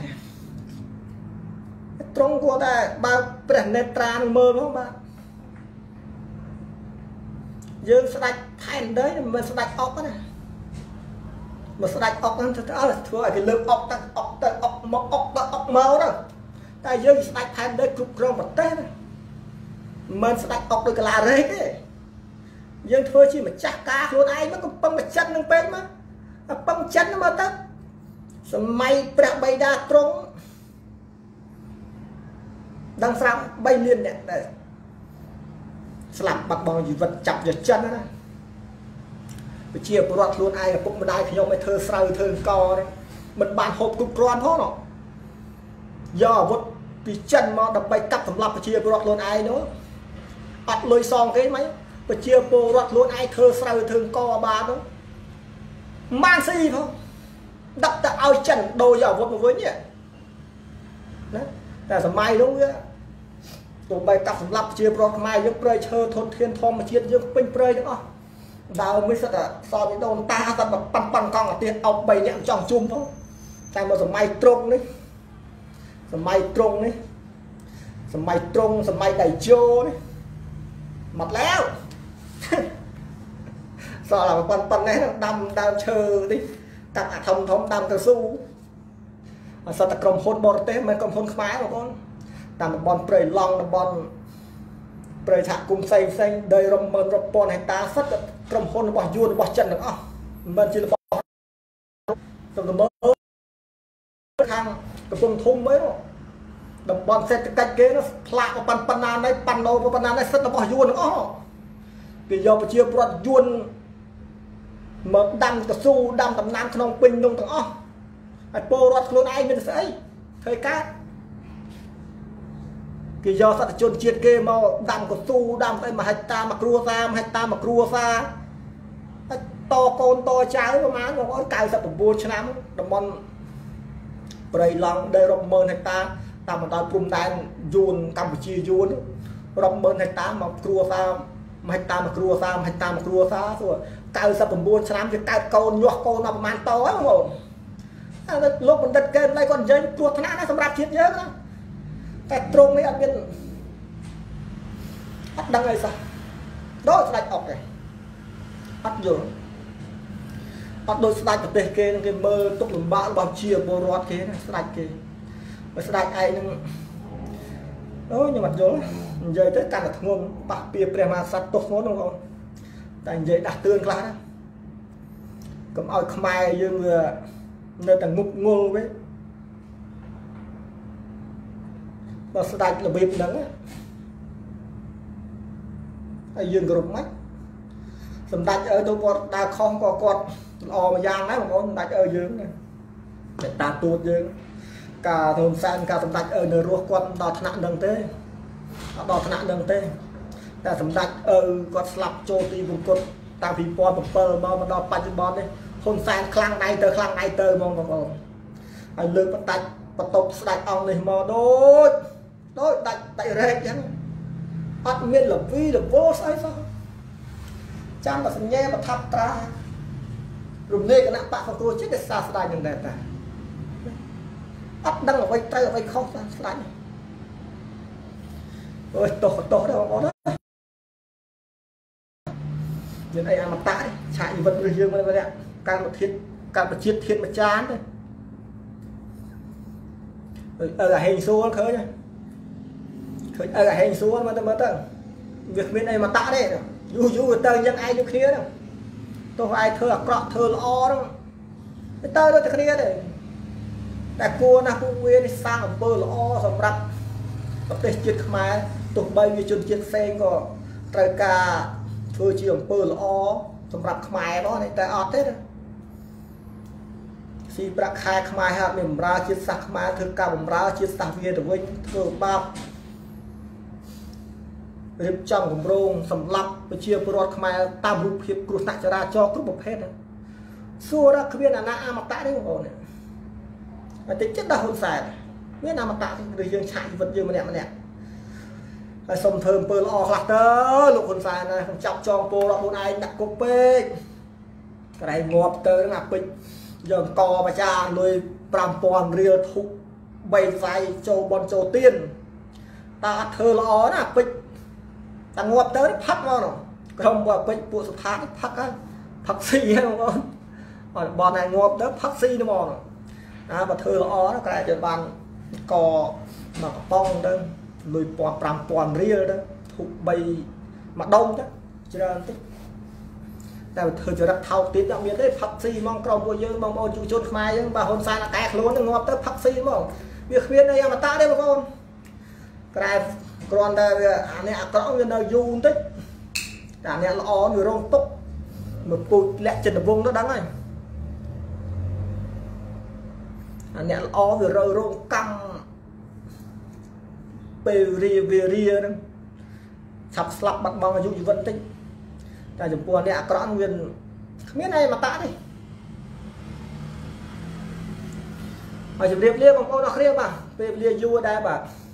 trong của ta bao bền nét tràn mơ không bạn dương sạch thành đấy mình sạch ốc này mà sạch ốc nó thua cái lớp ốc màu đó tại dương sạch thành đấy cục rong một tết mình sạch ốc được là đấy đấy dương thua chi mà chắc cá luôn ai nó cũng băng mặt chân nâng bên mà băng chân nó mà tất may bạc bay đa trống đang sao bay liên nè đây sập bạc bò gì vật chặt giật chân đó chia bọt luôn ai cũng mà đai thì nhau mới thơ sâu thơ co đấy mình bàn hộp cục ron thôi nó do vật vì chân mà đập bay cắt thầm lập chia bọt luôn ai nữa bắt lôi xong cái mấy và chia bọt luôn ai thơ sâu thơ co ba đó mang gì thôi đập ta ao chân đôi vào vật với nhỉ đấy là sớm mai đúng không tụi bay tập sắm lập chia bọt mai giúp prey chơi thôn thiên thom mà chia giúp pin prey đúng không đào mới sợ là so với đồn ta ta mà pan pan con ở tiền ông bay nhẹm tròn chum thôi tại mà sớm mai trung đấy sớm mai trung đấy sớm mai trung sớm mai đầy chô đấy mặt léo sợ là pan pan đấy đâm đâm chờ đi tặng thông thông đâm cao su mà sao ta cầm hôn bò tết mấy cầm hôn khmái mà con tặng một bon prey long một bon prey thạc cùng xây xây đời rồng mơn rồng pon hay ta sắt cầm hôn bỏ vuông bỏ chân được không mình chỉ là bỏ rồi mới thang cái vùng thung mới rồi đập bon xe cách kế nó lạ vào pan pan này pan nô vào pan này sắt nó bỏ vuông được không vì do chia bọt vuông mà đâm cái su đâm tầm nam không pin đông thằng ó ai po rót luôn ai mình sẽ thời cát cái do sao chôn chiết kê màu đâm của su đâm cái mà hai ta mà cua xa to con to cháu mà má nó có cài sập buồn cho lắm đồng bọn bầy lòng đây rộng mơn hai ta ta mà đòi cùng tay dùn Campuchia dùn rộng mơn hai ta mà cua xa rồi cài sập buồn cho lắm thì cài con nhọt con nó mà to ấy không lúc mình đặt kênh đây còn dây chuột thằng nó sầm rạp chết nhớ đó cái trông ấy anh biết bắt đăng này sao đó là ọc này bắt rồi bắt đôi sạch ở bên kia cái mơ tục làm bão bao chia bò rót kia này sạch kia mà sạch ai nhưng đó nhưng mà rồi giờ tới càng là thằng bạc bia prema sát tốt nó đúng không tại vậy đặt tương lá đó cầm ao khmai dương nơi tầng ngục ngô với nó sạch là bịp nắng ai dương gồm mắt sầm đạch ở đâu con ta không có con o mà giang đấy mà con đạch ở dương này để ta tuột dương cả thôn san cả sầm đạch ở nơi ruột con đọt nặng đằng thế đọt nặng đằng thế ta sầm đạch ở con slap trôi đi vùng cột ta bị po một pơ mà đọt bạch bón đấy thôn san khlang này tơ mong còn anh lương bắt tạch bắt tộc đạch ông này mà đôi đạch rệt chứ bắt miên là vi là vô sai sao chăm là nghe mà thắp ra rồi nghe cái nắp bạc của tôi chết để xa xa những đẹp này bắt đăng ở vây tay ở vây không xa xa này ôi tổ đâu có đó nên đây ăn mặt tại chạy vật người dương đây vậy càng một chiết thiên mà chán đây ở hình số khơi nha ở hình số mà tao việc bên này mà tạ đây dù tơ nhân ai như kia đâu tôi ai thơ cọ thơ lo đó cái tơ đó thì kia đây đại cua na cua nguyên sang ở bờ lo sầm rập tập thể chiết khmai tụi bay như chun chiết sen có trời cả thưa chiều bờ lo sầm rập khmai đó này tại ọt thế ชีประคายขมายฮะมีบำราชิดสักมาถือการบำราชิดสักเวียนวิ่งเถื่อบาปรีบจังของโรงสำลับไปเชียร์ปรอดขมายตามรูปเพียบกรุณาจราจรกรุบประเภทสู้รักเวียนอนาอมตะได้บ่เนี่ยแต่ติดเจ็ดดาวหุ่นแสบเวียนอมตะที่ยังใช้vậtยืมมาเนี่ยไอ้สมเทิมเปิดออกหลักเด้อลูกคนแสบนะจับจองโปรเราคนไอ้ดักกุ๊กเป้กระไรงอบเตอร์นั่งปิดยังกอมาจาเลยปรามปอนเรือทุกใบไฟโจบอลโจเตียนตาเธอล้อนะปิดแต่งอบเตอร์พักมาหน่อยกรมว่าปิดปวดสุดท้ายพักกันพักซีให้มันบอลไหนงอบเตอร์พักซีนะมองนะmà thơ là ó nó cái này bàn cò mà pong đó lùi pram pòn ria đó thuộc bay mà đông đó cho nên tíchแต่เธอจะรักเท่าติดอย่างนี้ได้พักซีมองกรอบบัวยืนมองบอลจุดจุดมายังบาฮอนซายละแกล้วนงอบเตอร์พักซีมองเวียเวียนในยามาตาได้บ่คนกลายกรอนได้อันนี้กรอนเงินยูนtíchแต่อันนี้ละอ้ออยู่โรงตุ๊กmột cụt lẹ trên vùng nó đắng này anh nhẹ ó vừa rơi rong căm về ria đó sập slap bắt băng dụ vân tinh tại chụp buồn nè có nguyên không biết này mà tạ đi mà chụp liệp bằng con nó kia mà về lia du đây bà